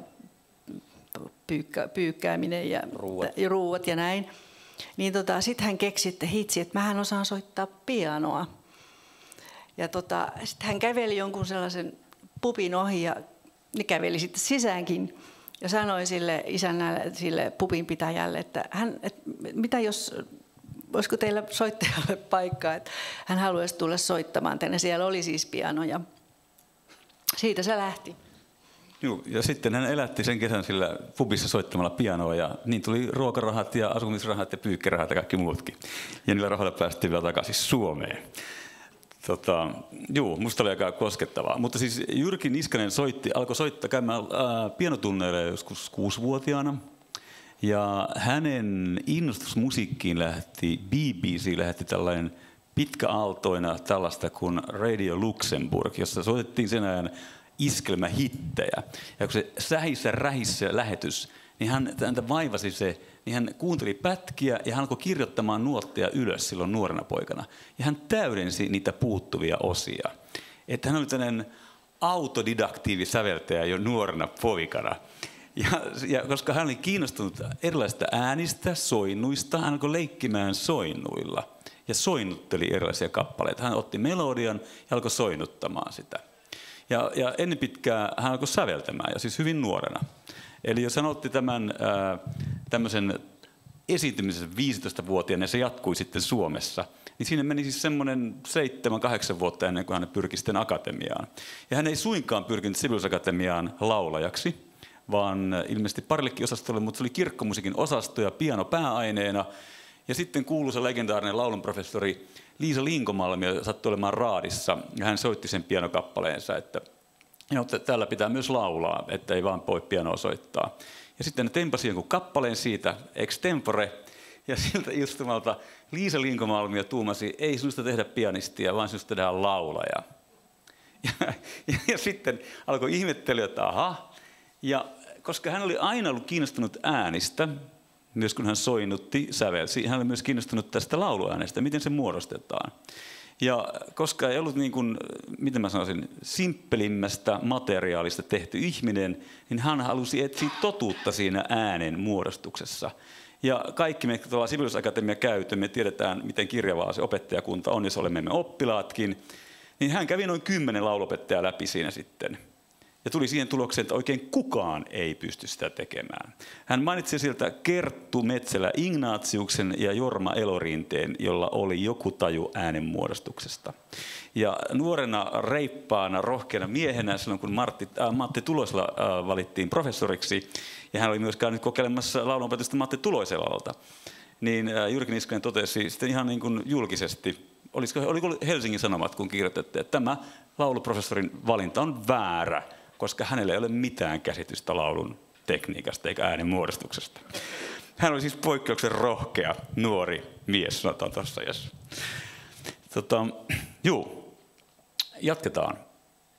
pyykkääminen ja ruuat ja näin. Niin sitten hän keksi, että hitsi, että mähän osaan soittaa pianoa. Ja sitten hän käveli jonkun sellaisen pubin ohi ja ne käveli sitten sisäänkin. Ja sanoi sille isännälle, sille pubin pitäjälle, että mitä jos, voisiko teillä soittajalle paikkaa, että hän haluaisi tulla soittamaan tänne. Siellä oli siis piano ja siitä se lähti. Joo, ja sitten hän elätti sen kesän sillä pubissa soittamalla pianoa ja niin tuli ruokarahat ja asumisrahat ja pyykkirahat ja kaikki muutkin. Ja niillä rahoilla päästiin vielä takaisin Suomeen. Musta oli aika koskettavaa. Mutta siis Jyrki Niskanen alkoi soittaa käymään pianotunneille joskus 6-vuotiaana. Ja hänen innostus musiikkiin BBC lähetti tällainen pitkäaaltoina tällaista kuin Radio Luxemburg, jossa soitettiin sen ajan iskelmähittejä. Ja kun se sähissä rähissä lähetys, niin häntä vaivasi se, niin hän kuunteli pätkiä ja hän alkoi kirjoittamaan nuotteja ylös silloin nuorena poikana. Ja hän täydensi niitä puuttuvia osia. Että hän oli tällainen autodidaktiivisäveltäjä jo nuorena poikana. Ja koska hän oli kiinnostunut erilaisista äänistä, soinnuista, hän alkoi leikkimään soinnuilla. Ja soinnutteli erilaisia kappaleita. Hän otti melodian ja alkoi soinnuttamaan sitä. Ja ennen pitkää hän alkoi säveltämään, ja siis hyvin nuorena. Eli jos hän otti tämmöisen esiintymisessä 15-vuotiaana ja se jatkui sitten Suomessa. Niin siinä meni siis semmoinen 7-8 vuotta ennen kuin hän pyrki sitten akatemiaan. Ja hän ei suinkaan pyrkinyt Sibelius Akatemiaan laulajaksi, vaan ilmeisesti parillekin osastolle, mutta se oli kirkkomusiikin osasto ja piano pääaineena. Ja sitten kuuluisa legendaarinen laulunprofessori Liisa Linkomalmi sattui olemaan raadissa ja hän soitti sen pianokappaleensa, että täällä pitää myös laulaa, että ei vaan voi pianoa soittaa. Ja sitten ne tempasi jonkun kappaleen siitä, extempore, ja siltä istumalta Liisa Linkomalmi tuumasi, ei sinusta tehdä pianistia, vaan sinusta tehdään laulaja. Ja sitten alkoi ihmettelyä, että aha. Ja koska hän oli aina ollut kiinnostunut äänistä, myös kun hän soinnutti, sävelsi, hän oli myös kiinnostunut tästä lauluäänestä, miten se muodostetaan. Ja koska ei ollut niin kuin, miten mä sanoisin, simppelimmästä materiaalista tehty ihminen, niin hän halusi etsiä totuutta siinä äänen muodostuksessa. Ja kaikki me, jotka tuolla Sibelius Akatemia käyty, me tiedetään, miten kirjavaa se opettajakunta on, jos olemme me oppilaatkin. Niin hän kävi noin 10 laulopettajaa läpi siinä sitten. Ja tuli siihen tulokseen, että oikein kukaan ei pysty sitä tekemään. Hän mainitsi sieltä Kerttu Metselä Ignatiuksen ja Jorma Elorinteen, jolla oli joku taju äänenmuodostuksesta. Ja nuorena, reippaana, rohkeana miehenä, silloin kun Matti Tulosla valittiin professoriksi, ja hän oli myös käynyt kokeilemassa laulunopetusta Matti Tuloiselalta, niin Jyrki Niskanen totesi sitten ihan niin kuin julkisesti, oliko Helsingin Sanomat, kun kirjoitettiin, että tämä lauluprofessorin valinta on väärä, koska hänellä ei ole mitään käsitystä laulun tekniikasta eikä äänen muodostuksesta. Hän oli siis poikkeuksen rohkea, nuori mies, sanotaan tuossa. Yes. Jatketaan.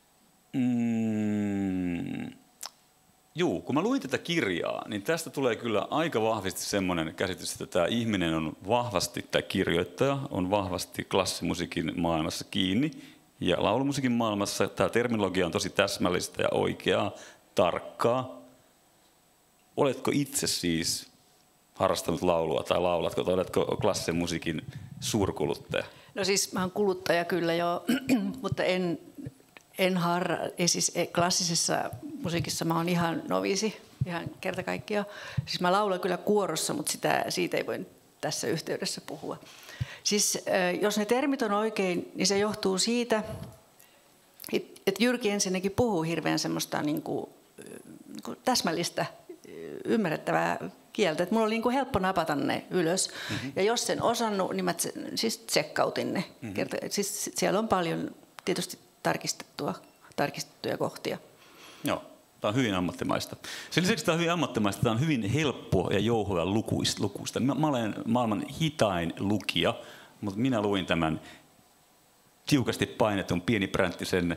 Kun mä luin tätä kirjaa, niin tästä tulee kyllä aika vahvasti semmoinen käsitys, että tämä ihminen on vahvasti, tämä kirjoittaja on vahvasti klassimusiikin maailmassa kiinni. Ja laulumusiikin maailmassa tämä terminologia on tosi täsmällistä ja oikeaa, tarkkaa. Oletko itse siis harrastanut laulua tai laulatko, tai oletko klassisen musiikin suurkuluttaja? No siis mä oon kuluttaja kyllä jo, mutta siis klassisessa musiikissa mä oon ihan novisi, ihan kerta kaikkiaan. Siis mä laulan kyllä kuorossa, mutta siitä ei voi tässä yhteydessä puhua. Siis jos ne termit on oikein, niin se johtuu siitä, että Jyrki ensinnäkin puhuu hirveän semmoista niin kuin täsmällistä, ymmärrettävää kieltä. Että mulla oli niin kuin helppo napata ne ylös. Mm-hmm. Ja jos sen osannut, niin mä siis tsekkautin ne. Mm-hmm. Siis siellä on paljon tietysti tarkistettuja kohtia. Joo, tämä on hyvin ammattimaista. Sen lisäksi tämä on hyvin ammattimaista, tämä on hyvin helppo ja jouheva lukuista. Mä olen maailman hitain lukija, mutta minä luin tämän tiukasti painetun pienipränttisen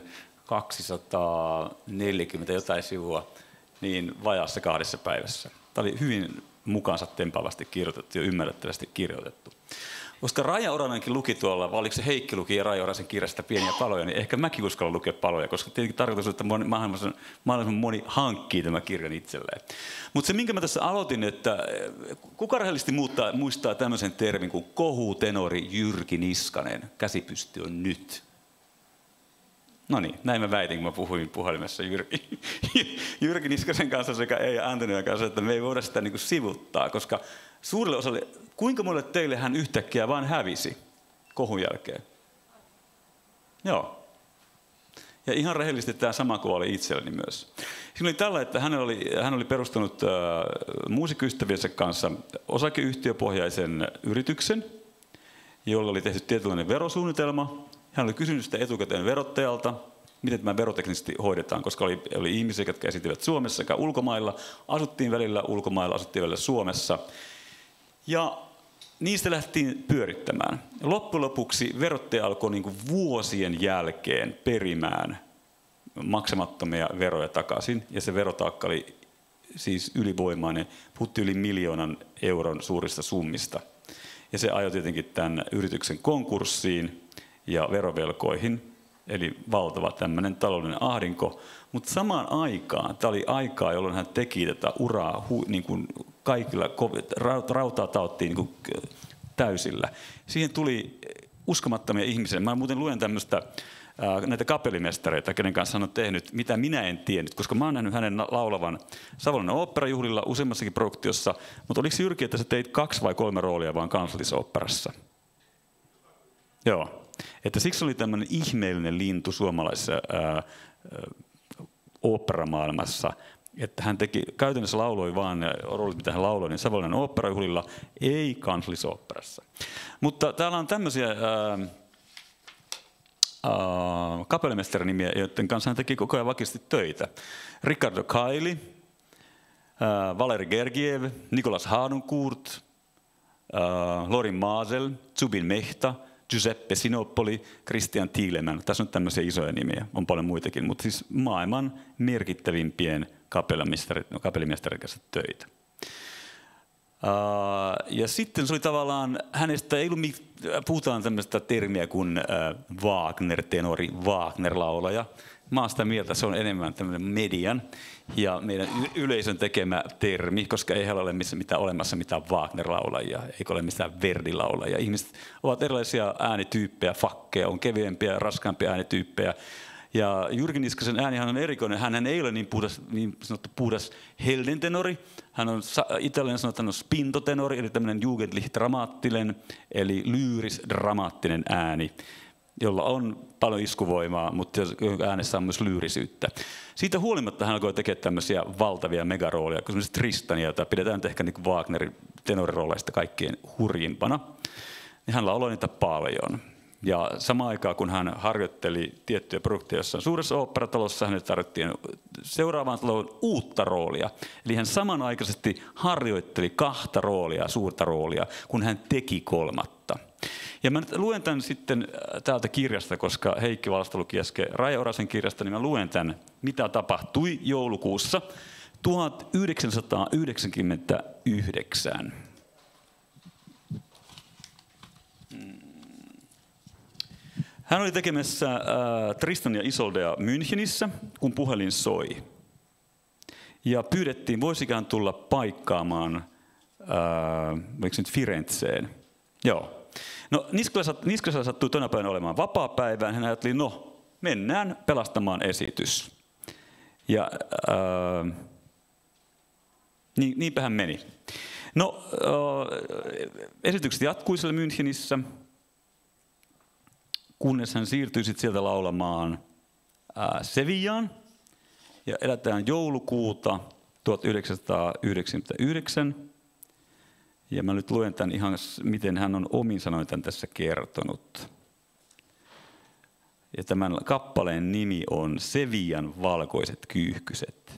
240 jotain sivua niin vajaassa 2 päivässä. Tämä oli hyvin mukaansa tempaavasti kirjoitettu ja ymmärrettävästi kirjoitettu. Koska Raija Oranenkin luki tuolla, vai oliko se Heikki luki ja Raija Orasen kirjasta Pieniä paloja, niin ehkä mäkin uskallan lukea paloja, koska tietenkin tarkoitus on, että mahdollisimman moni hankkii tämän kirjan itselleen. Mutta se, minkä mä tässä aloitin, että kuka rehellisesti muistaa tämmöisen termin kuin kohutenori Jyrki Niskanen, käsipysty on nyt. No niin, näin mä väitin, kun mä puhuin puhelimessa Jyrki Niskasen kanssa sekä Eija Antonian kanssa, että me ei voida sitä niin kuin sivuttaa, koska suurelle osalle, kuinka monelle teille hän yhtäkkiä vaan hävisi kohun jälkeen? Joo. Ja ihan rehellisesti tämä sama kuva oli itselleni myös. Siinä oli tällä, että hän oli perustanut muusikkaystäviensä kanssa osakeyhtiöpohjaisen yrityksen, jolla oli tehty tietynlainen verosuunnitelma. Hän oli kysynyt sitä etukäteen verottajalta, miten tämä veroteknisesti hoidetaan, koska oli ihmisiä, jotka esittivät Suomessa sekä ulkomailla. Asuttiin välillä ulkomailla, asuttiin välillä Suomessa. Ja niistä lähtiin pyörittämään. Loppujen lopuksi verottaja alkoi niin kuin vuosien jälkeen perimään maksamattomia veroja takaisin. Ja se verotaakka oli siis ylivoimainen, puhuttiin yli 1 miljoonan euron suurista summista. Ja se ajoi tietenkin tämän yrityksen konkurssiin ja verovelkoihin, eli valtava tämmöinen taloudellinen ahdinko. Mutta samaan aikaan, tämä oli aikaa, jolloin hän teki tätä uraa niin kuin kaikilla, rautaa taottiin niin kuin täysillä. Siihen tuli uskomattomia ihmisiä. Mä muuten luen tämmöistä näitä kapellimestareita, kenen kanssa hän on tehnyt, mitä minä en tiennyt, koska mä oon nähnyt hänen laulavan Savonlinnan oopperajuhlilla useammassakin produktiossa, mutta oliko se Jyrki, että sä teit 2 vai 3 roolia vaan Kansallisoopperassa? Joo, että siksi oli tämmöinen ihmeellinen lintu suomalaisessa oopperamaailmassa, että hän käytännössä lauloi vaan ne roolit, mitä hän lauloi, niin Savonlinnan oopperajuhlilla, ei Kansallisoopperassa. Mutta täällä on tämmöisiä kapellimestarinimiä, joiden kanssa hän teki koko ajan vakisesti töitä. Ricardo Caili, Valeri Gergiev, Nicolas Harnoncourt, Lorin Maasel, Zubin Mehta, Giuseppe Sinopoli, Christian Thielemann. Tässä on tämmöisiä isoja nimiä, on paljon muitakin, mutta siis maailman merkittävimpien kapellimestarin kanssa töitä. Ja sitten se oli tavallaan, hänestä ei ollut, puhutaan tämmöistä termiä kuin Wagner-tenori, Wagner-laulaja. Mä oon sitä mieltä, se on enemmän tämmöinen median ja meidän yleisön tekemä termi, koska ei ole olemassa mitään Wagner-laulajia, eikä ole mitään Verdi-laulajia. Ihmiset ovat erilaisia äänityyppejä, fakkeja, on kevyempiä, raskaampia äänityyppejä. Ja Jyrki Niskasen äänihän on erikoinen. Hän ei ole niin sanottu puhdas heldentenori. Hän on italian sanotaan spintotenori, eli tämmöinen jugendlich dramaattinen, eli lyyris-dramaattinen ääni, jolla on paljon iskuvoimaa, mutta äänessä on myös lyyrisyyttä. Siitä huolimatta hän alkoi tekemään tämmöisiä valtavia megarooleja, kuin esimerkiksi Tristania, jota pidetään ehkä niin Wagnerin tenorirooleista kaikkein hurjimpana. Ja hän lauloi niitä paljon. Ja samaan aikaan, kun hän harjoitteli tiettyjä produkteja jossain suuressa oopperatalossa, hänelle tarvittiin seuraavaan taloon uutta roolia. Eli hän samanaikaisesti harjoitteli 2 roolia, suurta roolia, kun hän teki 3. Ja mä nyt luen tämän sitten täältä kirjasta, koska Heikki Valsta luki äsken Raija Orasen kirjasta, niin mä luen tämän, mitä tapahtui joulukuussa 1999. Hän oli tekemässä Tristan ja Isoldea Münchenissä, kun puhelin soi. Ja pyydettiin, voisiko hän tulla paikkaamaan, oliko nyt Firenzeen. Joo. No Niskasella sattui tänä päivänä olemaan vapaapäivään. Hän ajatteli, no mennään pelastamaan esitys. Ja niinpä hän meni. No esitykset jatkui siellä Münchenissä, kunnes hän siirtyi sieltä laulamaan Sevillaan. Ja eletään joulukuuta 1999. Ja mä nyt luen tämän ihan, miten hän on omin sanoin tämän tässä kertonut. Ja tämän kappaleen nimi on Sevillan valkoiset kyyhkyset.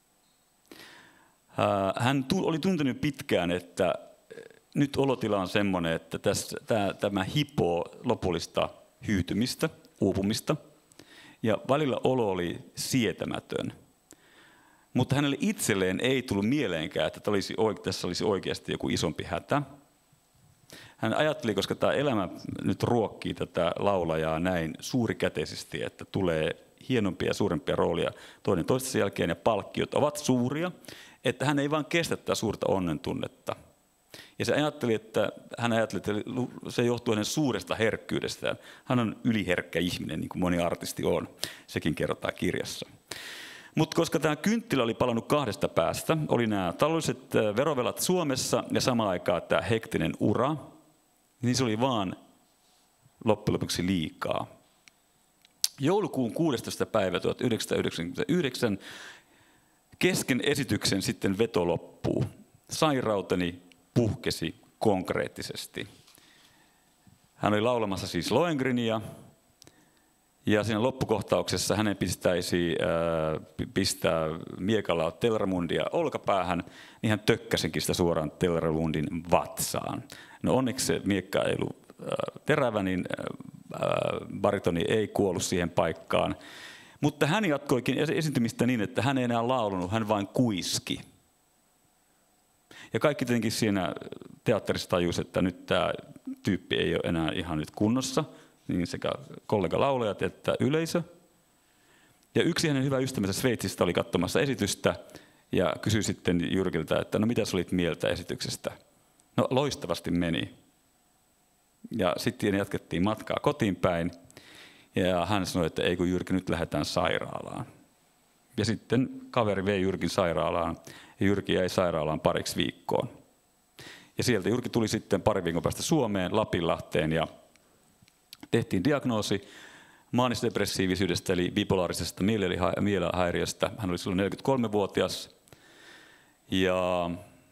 Hän oli tuntenut pitkään, että nyt olotila on semmoinen, että tämä hipoo lopullista hyytymistä, uupumista. Ja välillä olo oli sietämätön. Mutta hänelle itselleen ei tullut mieleenkään, että tässä olisi oikeasti joku isompi hätä. Hän ajatteli, koska tämä elämä nyt ruokkii tätä laulajaa näin suurikäteisesti, että tulee hienompia ja suurempia roolia toinen toistensa jälkeen ja palkkiot ovat suuria, että hän ei vaan kestä tätä suurta onnentunnetta. Ja hän ajatteli, että se johtuu hänen suuresta herkkyydestään. Hän on yliherkkä ihminen, niin kuin moni artisti on. Sekin kerrotaan kirjassa. Mutta koska tämä kynttilä oli palannut 2 päästä, oli nämä taloudelliset verovelat Suomessa ja samaan aikaan tämä hektinen ura, niin se oli vaan loppujen lopuksi liikaa. Joulukuun 16. päivä 1999 kesken esityksen sitten veto loppuu. Sairauteni puhkesi konkreettisesti. Hän oli laulamassa siis Lohengrenia. Ja siinä loppukohtauksessa hänen pistäisi pistää miekalla Telramundia olkapäähän, niin hän tökkäsinkin sitä suoraan Telramundin vatsaan. No onneksi se miekka ei ollut terävä, niin baritoni ei kuollut siihen paikkaan. Mutta hän jatkoikin esiintymistä niin, että hän ei enää laulunut, hän vain kuiski. Ja kaikki tietenkin siinä teatterissa tajusi, että nyt tämä tyyppi ei ole enää ihan nyt kunnossa. Niin sekä kollega-laulajat että yleisö. Ja yksi hänen hyvä ystävänsä Sveitsistä oli katsomassa esitystä ja kysyi sitten Jyrkiltä, että no mitä sä olit mieltä esityksestä? No loistavasti meni. Ja sitten jatkettiin matkaa kotiin päin. Ja hän sanoi, että ei kun Jyrki, nyt lähdetään sairaalaan. Ja sitten kaveri vei Jyrkin sairaalaan ja Jyrki jäi sairaalaan pariksi viikkoon. Ja sieltä Jyrki tuli sitten pari viikon päästä Suomeen, Lapinlahteen tehtiin diagnoosi maanisdepressiivisyydestä eli bipolaarisesta mielenhäiriöstä. Hän oli silloin 43-vuotias ja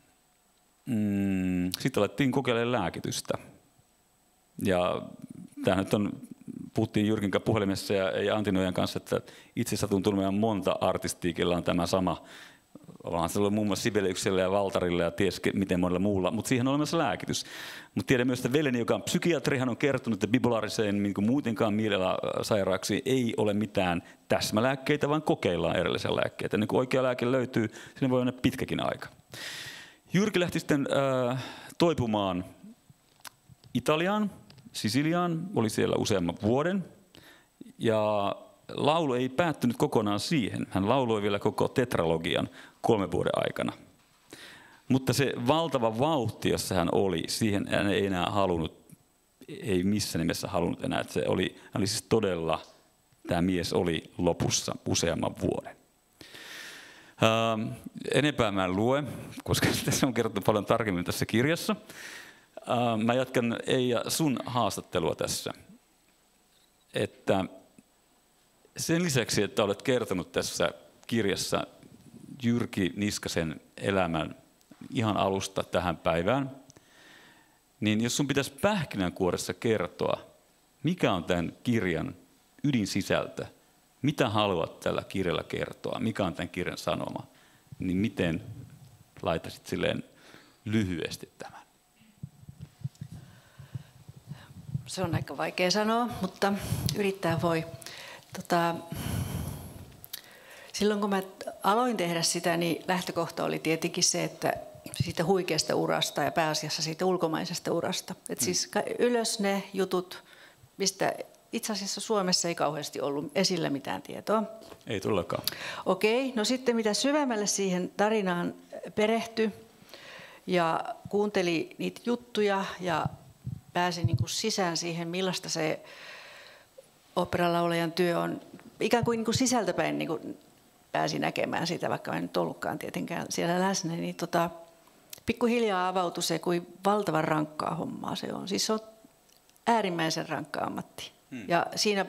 sitten alettiin kokeilemaan lääkitystä. Ja tämä nyt puhuttiin Jyrkin kanssa puhelimessa ja Antti Nojan kanssa, että itse satun tuntemaan monta artistia, kellä on tämä sama. Onhan se ollut muun muassa Sibeliuksella ja Valtarilla ja ties miten monella muulla, mutta siihen on olemassa lääkitys. Mutta tiedän myös, että veljeni, joka on psykiatri, hän on kertonut, että bipolaariseen niin kuin muutenkaan mielialasairaaksiin ei ole mitään täsmälääkkeitä, vaan kokeillaan erillisiä lääkkeitä. Ennen kuin oikea lääke löytyy, siinä voi olla pitkäkin aika. Jyrki lähti sitten toipumaan Italiaan, Sisiliaan, oli siellä useamman vuoden. Ja laulu ei päättynyt kokonaan siihen. Hän lauloi vielä koko tetralogian 3 vuoden aikana. Mutta se valtava vauhti, jossa hän oli, siihen hän ei enää halunnut, ei missään nimessä halunnut enää. Että hän oli siis todella, tämä mies oli lopussa useamman vuoden. Enempää mä en lue, koska tässä on kerrottu paljon tarkemmin tässä kirjassa. Mä jatkan Eija sun haastattelua tässä. Että sen lisäksi, että olet kertonut tässä kirjassa Jyrki Niskasen elämän ihan alusta tähän päivään, niin jos sun pitäisi pähkinänkuoressa kertoa, mikä on tämän kirjan ydinsisältö, mitä haluat tällä kirjalla kertoa, mikä on tämän kirjan sanoma, niin miten laitaisit silleen lyhyesti tämän? Se on aika vaikea sanoa, mutta yrittää voi. Silloin kun mä aloin tehdä sitä, niin lähtökohta oli tietenkin se, että siitä huikeasta urasta ja pääasiassa siitä ulkomaisesta urasta. Että siis ylös ne jutut, mistä itse asiassa Suomessa ei kauheasti ollut esillä mitään tietoa. Ei todellakaan. Okei, no sitten mitä syvemmälle siihen tarinaan perehtyi ja kuunteli niitä juttuja ja pääsi niin kuin sisään siihen, millaista se oopperalaulajan työ on. Ikään kuin sisältäpäin niin kuin pääsi näkemään sitä, vaikka en nyt ollutkaan tietenkään siellä läsnä, niin pikkuhiljaa avautui se, kuin valtavan rankkaa hommaa se on. Siis se on äärimmäisen rankka ammatti. Ja siinä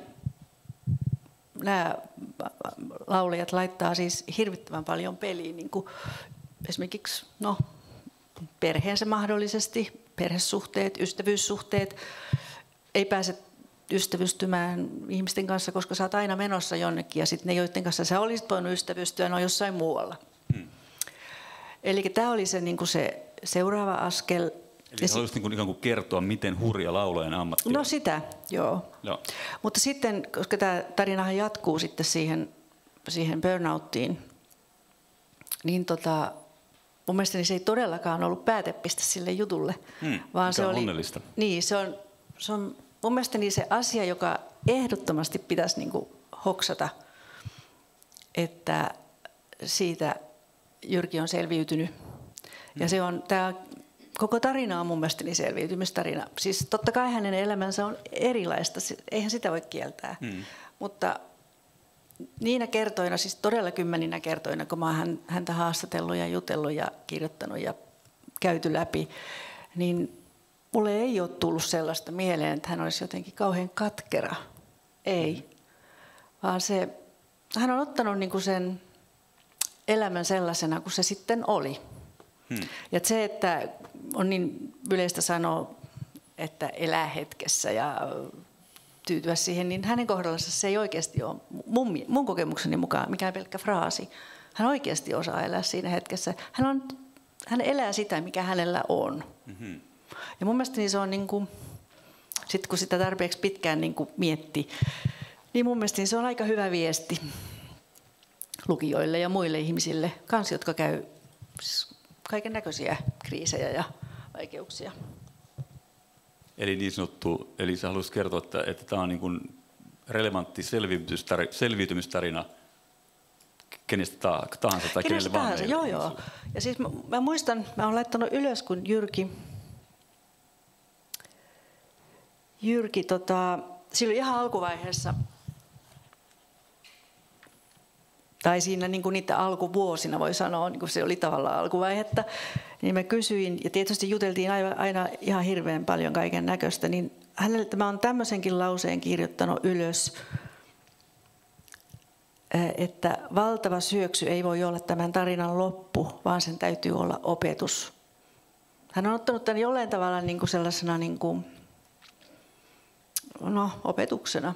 nämä laulajat laittaa siis hirvittävän paljon peliin, niin kuin esimerkiksi perheensä mahdollisesti, perhesuhteet, ystävyyssuhteet, ei pääse ystävystymään ihmisten kanssa, koska sä oot aina menossa jonnekin ja sitten ne, joiden kanssa sä olisit voinut ystävystyä, ne on jossain muualla. Eli tämä oli se, niin kuin se seuraava askel. Eli haluaisit niin ikään kuin kertoa, miten hurja laulajan ammatti on? No sitä, joo. Mutta sitten, koska tämä tarinahan jatkuu sitten siihen burnouttiin, niin mun mielestäni se ei todellakaan ollut päätepiste sille jutulle. Vaan se oli onnellista. Niin, se on mun mielestäni se asia, joka ehdottomasti pitäisi niin kuin hoksata, että siitä Jyrki on selviytynyt. Ja se on, tämä koko tarina on mun mielestäni selviytymistarina. Siis totta kai hänen elämänsä on erilaista, eihän sitä voi kieltää. Mutta niinä kertoina, siis todella 10 kertoina, kun mä oon häntä haastatellut ja jutellut ja kirjoittanut ja käyty läpi, niin mulle ei ole tullut sellaista mieleen, että hän olisi jotenkin kauhean katkera. Ei. Vaan hän on ottanut niinku sen elämän sellaisena kuin se sitten oli. Ja se, että on niin yleistä sanoa, että elää hetkessä ja tyytyä siihen, niin hänen kohdallansa se ei oikeasti ole, mun kokemukseni mukaan, mikään pelkkä fraasi. Hän oikeasti osaa elää siinä hetkessä. Hän elää sitä, mikä hänellä on. Ja mun mielestäni se on, niin kuin, sit kun sitä tarpeeksi pitkään niin kuin mietti, niin mun mielestäni se on aika hyvä viesti lukijoille ja muille ihmisille, kans, jotka käy kaiken näköisiä kriisejä ja vaikeuksia. Eli niin sanottu, eli sä haluaisit kertoa, että tämä on niin kuin relevantti selviytymistarina kenestä tahansa tai kenelle vaan meille. Joo. Ja siis mä muistan, mä oon laittanut ylös, kun Jyrki silloin ihan alkuvaiheessa, tai siinä niin kuin niitä alkuvuosina voi sanoa, niin kuin se oli tavallaan alkuvaihetta, niin mä kysyin, ja tietysti juteltiin aina ihan hirveän paljon kaiken näköistä, niin hänelle mä oon tämmöisenkin lauseen kirjoittanut ylös, että valtava syöksy ei voi olla tämän tarinan loppu, vaan sen täytyy olla opetus. Hän on ottanut tämän jollain tavalla niin kuin sellaisena niin kuin, opetuksena,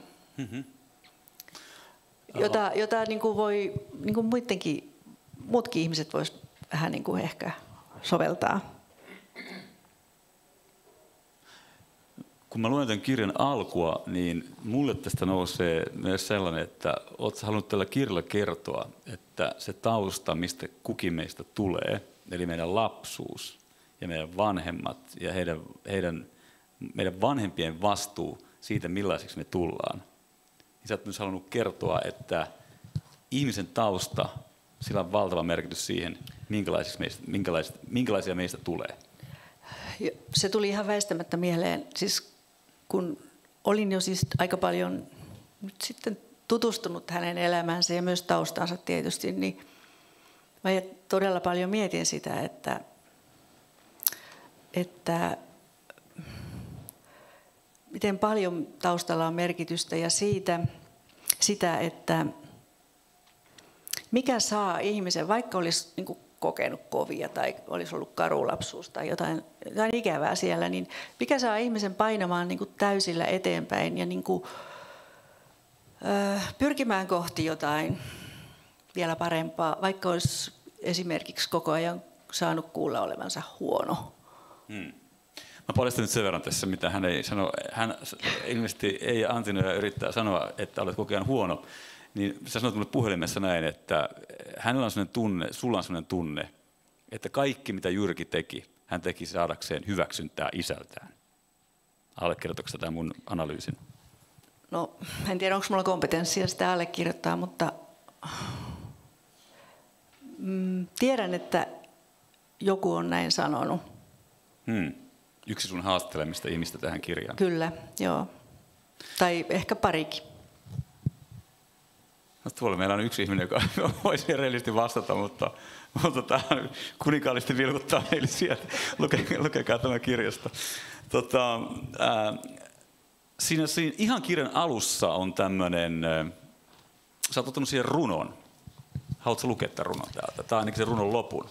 jota niin kuin voi niin kuin muutkin ihmiset vois vähän niin kuin ehkä soveltaa. Kun mä luen tämän kirjan alkua, niin mulle tästä nousee myös sellainen, että ootko halunnut tällä kirjalla kertoa, että se tausta, mistä kukin meistä tulee, eli meidän lapsuus ja meidän vanhemmat ja meidän vanhempien vastuu siitä, millaisiksi me tullaan. Niin sä oot myös halunnut kertoa, että ihmisen tausta, sillä on valtava merkitys siihen, minkälaisia meistä tulee. Se tuli ihan väistämättä mieleen, siis kun olin jo siis aika paljon nyt sitten tutustunut hänen elämänsä ja myös taustansa tietysti, niin mä todella paljon mietin sitä, että miten paljon taustalla on merkitystä ja sitä, että mikä saa ihmisen, vaikka olisi niin kuin kokenut kovia tai olisi ollut karulapsuus tai jotain ikävää siellä, niin mikä saa ihmisen painamaan niin kuin täysillä eteenpäin ja niin kuin, pyrkimään kohti jotain vielä parempaa, vaikka olisi esimerkiksi koko ajan saanut kuulla olevansa huono. Mä paljastan nyt sen verran tässä, mitä hän ei sano. Hän ilmeisesti ei Antinoja yrittää sanoa, että olet koko ajan huono. Niin sä sanoit mulle puhelimessa näin, että hänellä on sellainen tunne, sulla on sellainen tunne, että kaikki mitä Jyrki teki, hän teki saadakseen hyväksyntää isältään. Allekirjoitatko tämä mun analyysin? No, en tiedä, onko mulla kompetenssia sitä allekirjoittaa, mutta tiedän, että joku on näin sanonut. Yksi sun haastelemista ihmistä tähän kirjaan. Kyllä, joo. Tai ehkä parikin. No, tuolla meillä on yksi ihminen, joka voisi rehellisesti vastata, mutta tämä kuninkaallisesti vilkuttaa meille sieltä. Lukekaa tämä kirjasta. Siinä ihan kirjan alussa on tämmöinen, sä oot ottanut siihen runon. Haluatko lukea tämän runon täältä? Tämä on ainakin se runon lopun.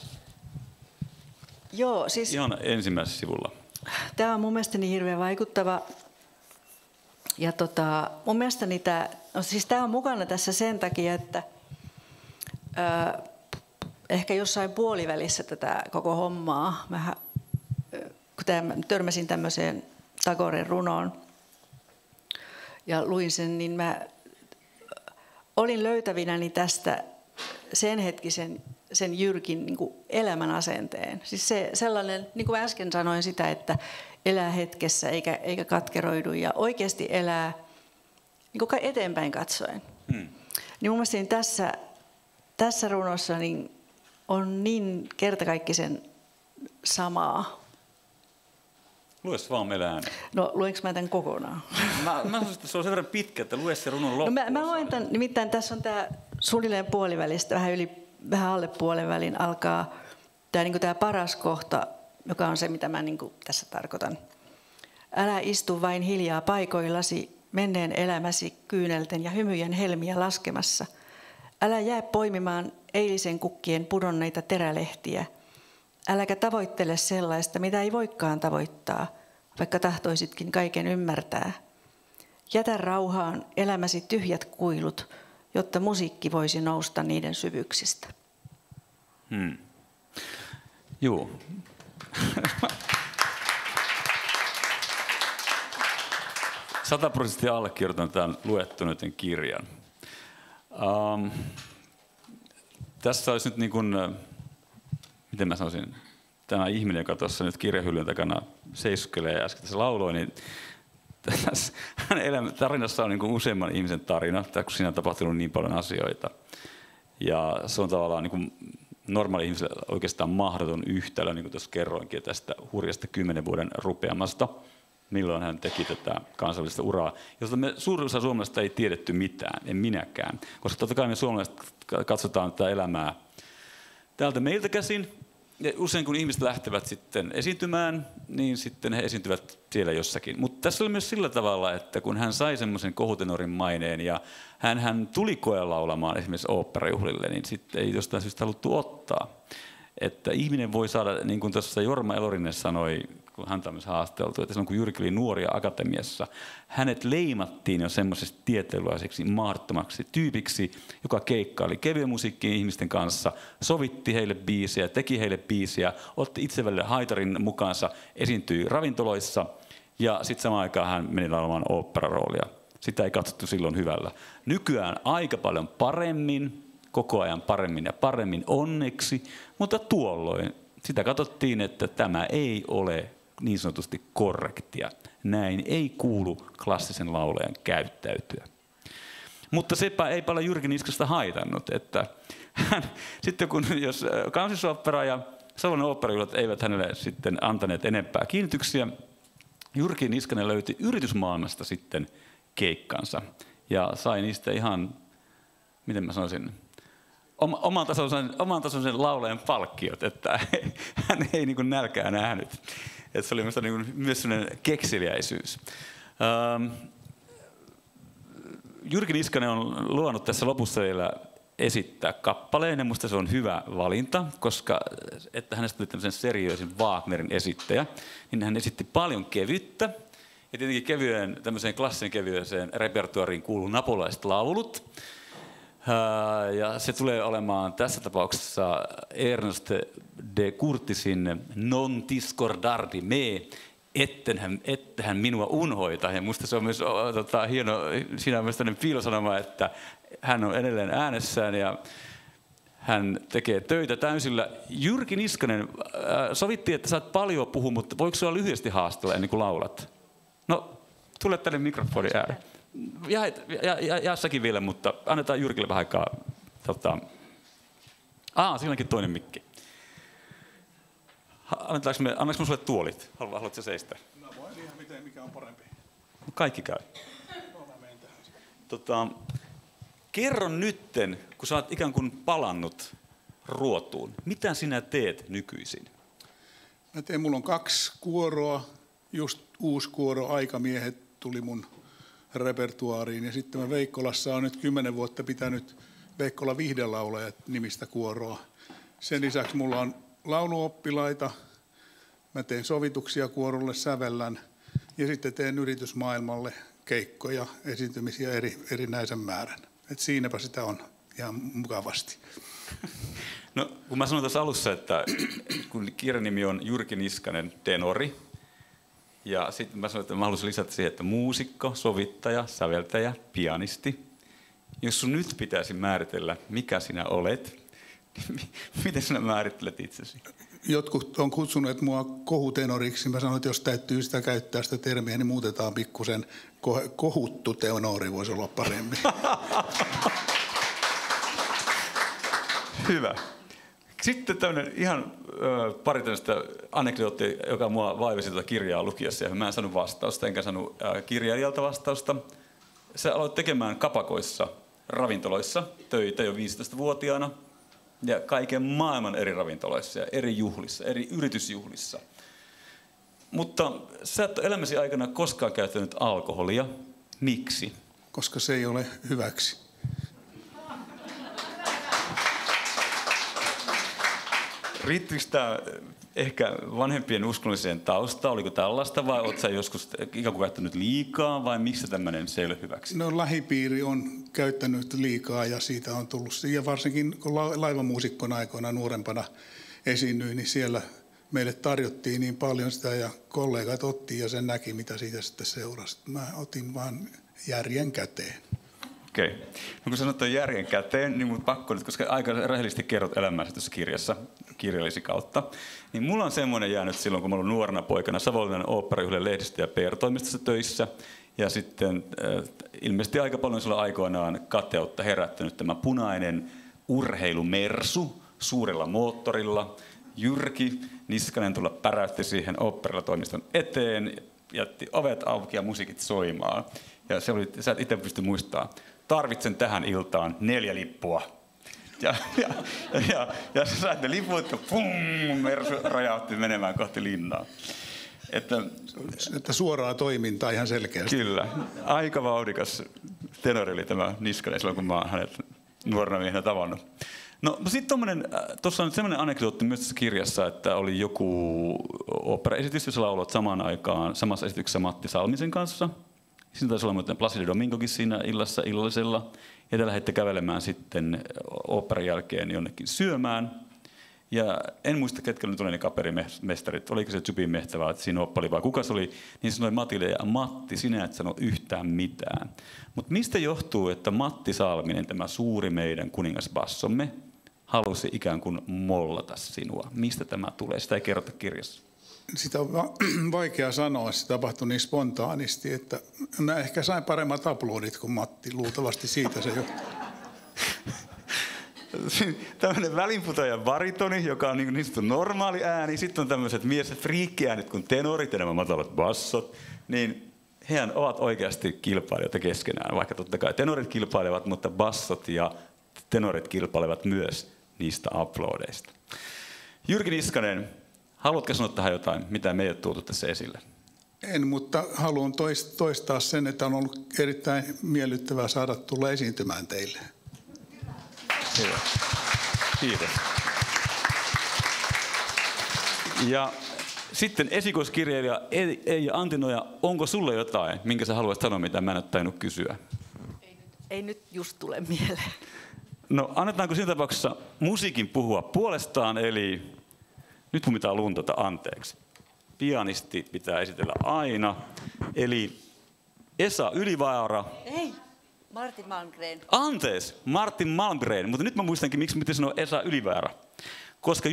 Joo, siis ihan ensimmäisessä sivulla. Tämä on mun mielestäni hirveän vaikuttava. Ja mun mielestäni tämä on mukana tässä sen takia, että ehkä jossain puolivälissä tätä koko hommaa, kun törmäsin tämmöiseen Tagoren runoon ja luin sen, niin mä olin löytävinäni tästä sen hetkisen sen Jyrkin niin kuin elämän asenteen. Siis se sellainen, niin kuin äsken sanoin sitä, että elää hetkessä eikä katkeroidu ja oikeasti elää niin kuin eteenpäin katsoen. Niin mun mielestä niin tässä runossa niin on niin kertakaikkisen samaa. Lues vaan meille ääneen. No, luenko mä tämän kokonaan? Mä sanoisin, että se on sen verran pitkä, että lue se runon loppuun. No, mä luen tämän, nimittäin tässä on tämä suunnilleen puolivälistä, vähän alle puolen välin alkaa tämä paras kohta, joka on se, mitä mä niin kuin tässä tarkoitan. Älä istu vain hiljaa paikoillasi, menneen elämäsi kyynelten ja hymyjen helmiä laskemassa. Älä jää poimimaan eilisen kukkien pudonneita terälehtiä. Äläkä tavoittele sellaista, mitä ei voikaan tavoittaa, vaikka tahtoisitkin kaiken ymmärtää. Jätä rauhaan elämäsi tyhjät kuilut, jotta musiikki voisi nousta niiden syvyyksistä. Joo. %100% allekirjoitan tämän luettuneiden kirjan. Tässä olisi nyt niin kuin, miten mä sanoisin, tämä ihminen, joka tuossa nyt kirjahyllyn takana seiskelee ja äsken tässä lauloi, niin hänen tarinassa on niin kuin useamman ihmisen tarina, kun siinä on tapahtunut niin paljon asioita. Ja se on tavallaan niin kuin normaali ihmiselle oikeastaan mahdoton yhtälö, niin kuin tuossa kerroinkin tästä hurjasta 10 vuoden rupeamasta. milloin hän teki tätä kansainvälistä uraa, josta me suurin osa suomalaisista ei tiedetty mitään, en minäkään. Koska totta kai me suomalaiset katsotaan tätä elämää täältä meiltä käsin. Ja usein kun ihmiset lähtevät sitten esiintymään, niin sitten he esiintyvät siellä jossakin. Mutta tässä oli myös sillä tavalla, että kun hän sai semmoisen kohutenorin maineen ja hän tuli koelaulamaan esimerkiksi oopperajuhlille, niin sitten ei jostain syystä haluttu ottaa. Että ihminen voi saada, niin kuin tuossa Jorma Elorinen sanoi, kun häntä on myös haasteltu, että silloin kun Jyrki oli nuoria akatemiassa, hänet leimattiin jo semmoisesta tieteellaiseksi mahdottomaksi tyypiksi, joka keikkaili kevyen musiikkiin ihmisten kanssa, sovitti heille biisejä, teki heille biisejä, otti itse välillä haitarin mukaansa, esiintyi ravintoloissa ja sitten samaan aikaan hän meni laulamaan oopperaroolia. Sitä ei katsottu silloin hyvällä. Nykyään aika paljon paremmin, koko ajan paremmin ja paremmin onneksi, mutta tuolloin sitä katsottiin, että tämä ei ole niin sanotusti korrektia. Näin ei kuulu klassisen laulajan käyttäytyä. Mutta sepä ei paljon Jyrki Niskasta haitannut, että sitten jos Kansallisooppera ja Savonlinnan oopperajuhlat eivät hänelle sitten antaneet enempää kiinnityksiä, Jyrki Niskanen löyti yritysmaailmasta sitten keikkansa ja sai niistä ihan, miten mä sanoisin, oman tasoisen laulajan palkkiot, että hän ei niin kuin nälkää nähnyt. Että se oli myös sellainen kekseliäisyys. Jyrki Niskanen on luvannut tässä lopussa vielä esittää kappaleen, ja minusta se on hyvä valinta, koska että hänestä tuli tämmöisen seriöisen Wagnerin esittäjä, niin hän esitti paljon kevyttä, ja tietenkin tämmöiseen klassisen kevyeseen repertuariin kuuluu napolaiset laulut, ja se tulee olemaan tässä tapauksessa Ernst de Curtisin Non ti scordardi me, ettehän minua unhoita. Ja minusta se on myös hieno, siinä on myös tämmöinen piilosanoma, että hän on edelleen äänessään ja hän tekee töitä täysillä. Jyrki Niskanen, sovittiin, että saat paljon puhua, mutta voiko sinua lyhyesti haastella ennen kuin laulat? No, tule tänne mikrofonin ääreen. Ja säkin vielä, mutta annetaan Jyrkille vähän aikaa. Silläkin toinen mikki. Annaanko me sulle tuolit? Haluatko seistä? No voin ihan miten, mikä on parempi. Kaikki käy. Kerro nytten, kun sä oot ikään kuin palannut Ruotuun. Mitä sinä teet nykyisin? Mulla on 2 kuoroa, just uusi kuoro, Aikamiehet tuli mun repertuaariin. Ja sitten mä Veikkolassa on nyt 10 vuotta pitänyt Veikkola Viihdelaulajat nimistä kuoroa. Sen lisäksi mulla on lauluoppilaita, mä teen sovituksia kuorolle, sävellän ja sitten teen yritysmaailmalle keikkoja, esiintymisiä erinäisen määrän. Et siinäpä sitä on ihan mukavasti. No, kun mä sanoin tuossa alussa, että kun kirjan nimi on Jyrki Niskanen tenori, ja sitten mä sanoin, että mä haluaisin lisätä siihen, että muusikko, sovittaja, säveltäjä, pianisti. Jos sun nyt pitäisi määritellä, mikä sinä olet, niin miten sinä määrittelet itsesi? Jotkut on kutsuneet mua kohutenoriksi. Mä sanoin, että jos täytyy sitä käyttää sitä termiä, niin muutetaan pikkusen. Kohuttu tenori voisi olla paremmin. Hyvä. Sitten tämmöinen ihan pari tämmöistä anekdoottia, joka mua vaivasi tätä kirjaa lukiessa. Ja mä en saanut vastausta, enkä saanut kirjailijalta vastausta. Sä aloit tekemään kapakoissa, ravintoloissa töitä jo 15-vuotiaana. Ja kaiken maailman eri ravintoloissa ja eri juhlissa, eri yritysjuhlissa. Mutta sä et ole elämäsi aikana koskaan käyttänyt alkoholia. Miksi? Koska se ei ole hyväksi. Riittyykö tämä ehkä vanhempien uskonnolliseen taustaan? Oliko tällaista vai oletko sä joskus ikään kuin käyttänyt liikaa vai miksi tämmöinen se ei ole hyväksi? No lähipiiri on käyttänyt liikaa ja siitä on tullut. Ja varsinkin kun laivamuusikkona aikoina nuorempana esiinnyin, niin siellä meille tarjottiin niin paljon sitä ja kollegat otti ja sen näki mitä siitä sitten seurasi. Mä otin vaan järjen käteen. Okei. No kun sanot järjen käteen, niin mun pakko nyt, koska aika rehellisesti kerrot elämässä tässä kirjassa, kirjallisi kautta, niin mulla on semmoinen jäänyt silloin, kun mä olin nuorena poikana Savonlinnan oopperajuhlien lehdistö- ja PR-toimistossa töissä. Ja sitten ilmeisesti aika paljon silloin aikoinaan kateutta herättänyt tämä punainen urheilumersu suurella moottorilla. Jyrki Niskanen tulla päräytti siihen oopperatoimiston eteen jätti ovet auki ja musiikit soimaan. Ja se oli, sä et itse pysty muistamaan, tarvitsen tähän iltaan 4 lippua. Ja sä sait ne liput ja pum, Mersu rajautti menemään kohti linnaa. Että suoraa toimintaa ihan selkeästi. Kyllä. Aika vauhdikas tenori oli tämä Niskanen silloin, kun mä oon hänet nuorena miehenä tavannut. No sitten tuossa on sellainen anekdootti myös tässä kirjassa, että oli joku operaesitys, jossa lauloit samaan aikaan samassa esityksessä Matti Salmisen kanssa. Siinä taisi olla muuten Placido Domingokin siinä illallisella. Ja te lähditte kävelemään sitten operan jälkeen jonnekin syömään. Ja en muista, ketkä nyt oli ne kaperimestarit. Oliko se Zubin Mehtä vai siinä oppali vai kuka se oli. Niin sanoi Matille, ja Matti, sinä et sano yhtään mitään. Mutta mistä johtuu, että Matti Salminen, tämä suuri meidän kuningasbassomme, halusi ikään kuin mollata sinua? Mistä tämä tulee? Sitä ei kerrota kirjassa. Sitä on vaikea sanoa, se tapahtui niin spontaanisti, että mä ehkä sain paremmat aplodit kuin Matti, luultavasti siitä se johtuu. Tämmöinen välinputoajan baritoni, joka on niin sanottu normaali ääni, sitten on tämmöiset friikkiäänet kuin tenorit ja nämä matalat bassot, niin hehän ovat oikeasti kilpailijoita keskenään, vaikka totta kai tenorit kilpailevat, mutta bassot ja tenorit kilpailevat myös niistä aplodeista. Jyrki Niskanen, haluatko sanoa tähän jotain, mitä me ei ole tuotu tässä esille? En, mutta haluan toistaa sen, että on ollut erittäin miellyttävää saada tulla esiintymään teille. Hyvä. Kiitos. Ja sitten esikoiskirjailija Eija Antinoja, onko sulle jotain, minkä sä haluaisit sanoa, mitä mä en ole tainnut kysyä? Ei nyt just tule mieleen. No annetaanko siinä tapauksessa musiikin puhua puolestaan, eli nyt mun pitää luntata anteeksi. Pianisti pitää esitellä aina, eli Esa Ylivaara. Ei, Martin Malmgren. Anteeksi, Martin Malmgren, mutta nyt mä muistankin, miksi piti sanoa Esa Ylivaara. Koska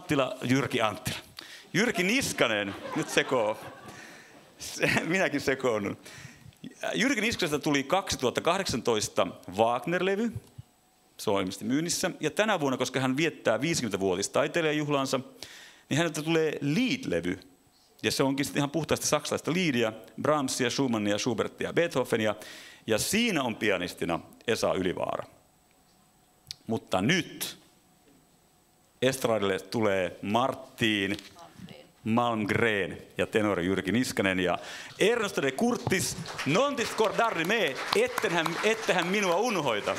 Jyrki Niskanen, nyt minäkin sekoonnun. Jyrki Niskasesta tuli 2018 Wagner-levy, se on ilmeisesti myynnissä. Ja tänä vuonna, koska hän viettää 50-vuotis taiteilijajuhlaansa, niin häneltä tulee Lied-levy. Ja se onkin ihan puhtaasti saksalaista Liedia, Brahmsia, Schumannia, Schubertia ja Beethovenia. Ja siinä on pianistina Esa Ylivaara. Mutta nyt estradille tulee Martin Malmgren ja tenori Jyrki Niskanen ja Ernesto de Curtis, non ti scordarmi me, ettehän minua unhoita.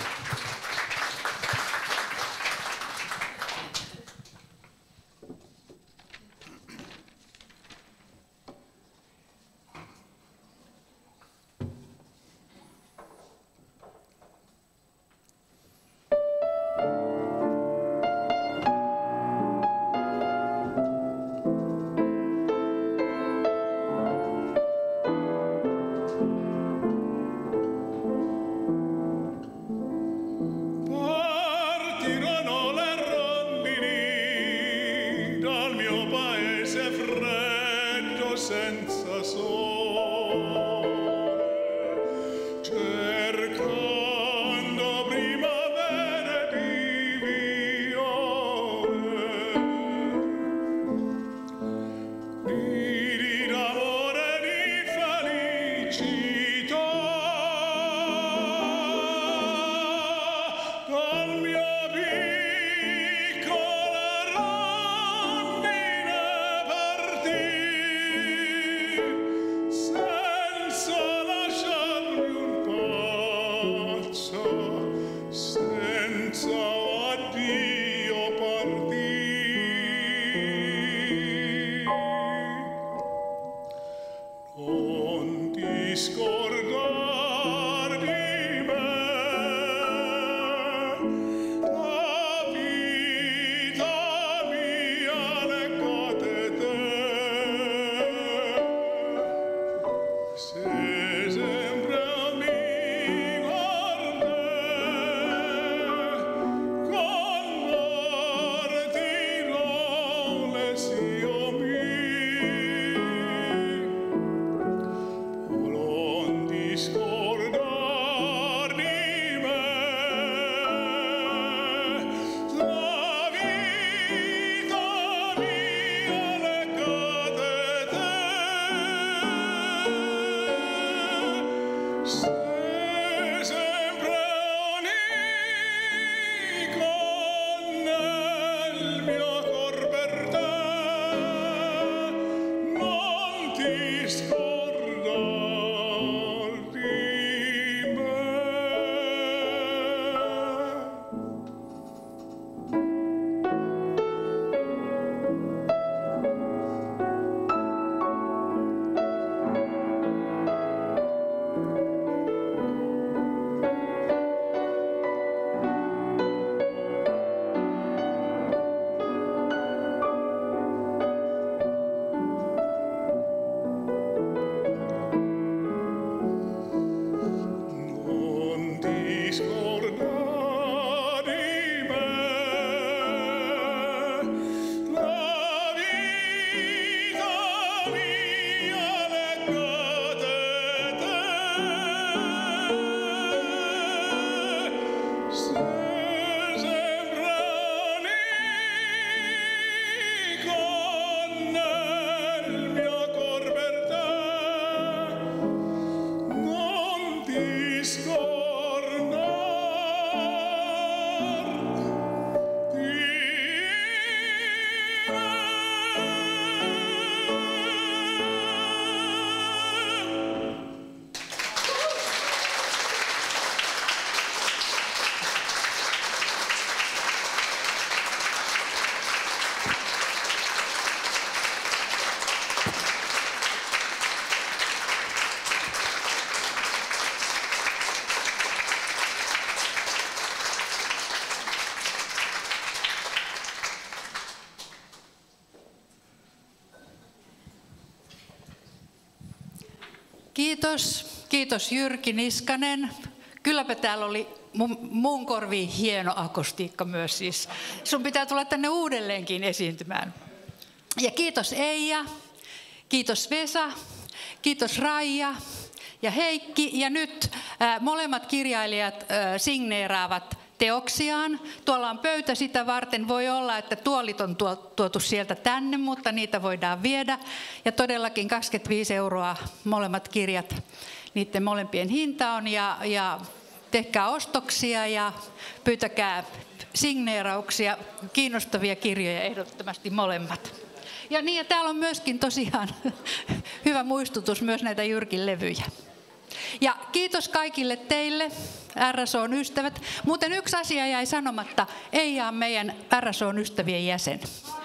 Kiitos Jyrki Niskanen. Kylläpä täällä oli mun korviin hieno akustiikka myös siis. Sun pitää tulla tänne uudelleenkin esiintymään. Ja kiitos Eija, kiitos Vesa, kiitos Raija ja Heikki. Ja nyt molemmat kirjailijat signeeraavat teoksiaan. Tuolla on pöytä sitä varten. Voi olla, että tuolit on tuotu sieltä tänne, mutta niitä voidaan viedä. Ja todellakin 25 € molemmat kirjat. Niiden molempien hinta on. Ja tehkää ostoksia ja pyytäkää signeerauksia. Kiinnostavia kirjoja ehdottomasti molemmat. Ja niin, ja täällä on myöskin tosiaan hyvä muistutus myös näitä Jyrkin levyjä. Ja kiitos kaikille teille, RSOn ystävät. Muuten yksi asia jäi sanomatta, Eija on meidän RSOn ystävien jäsen.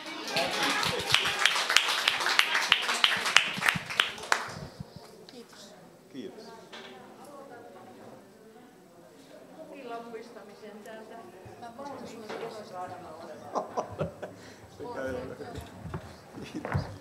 Kiitos. Kiitos. Illan muistamisen täältä. Kiitos.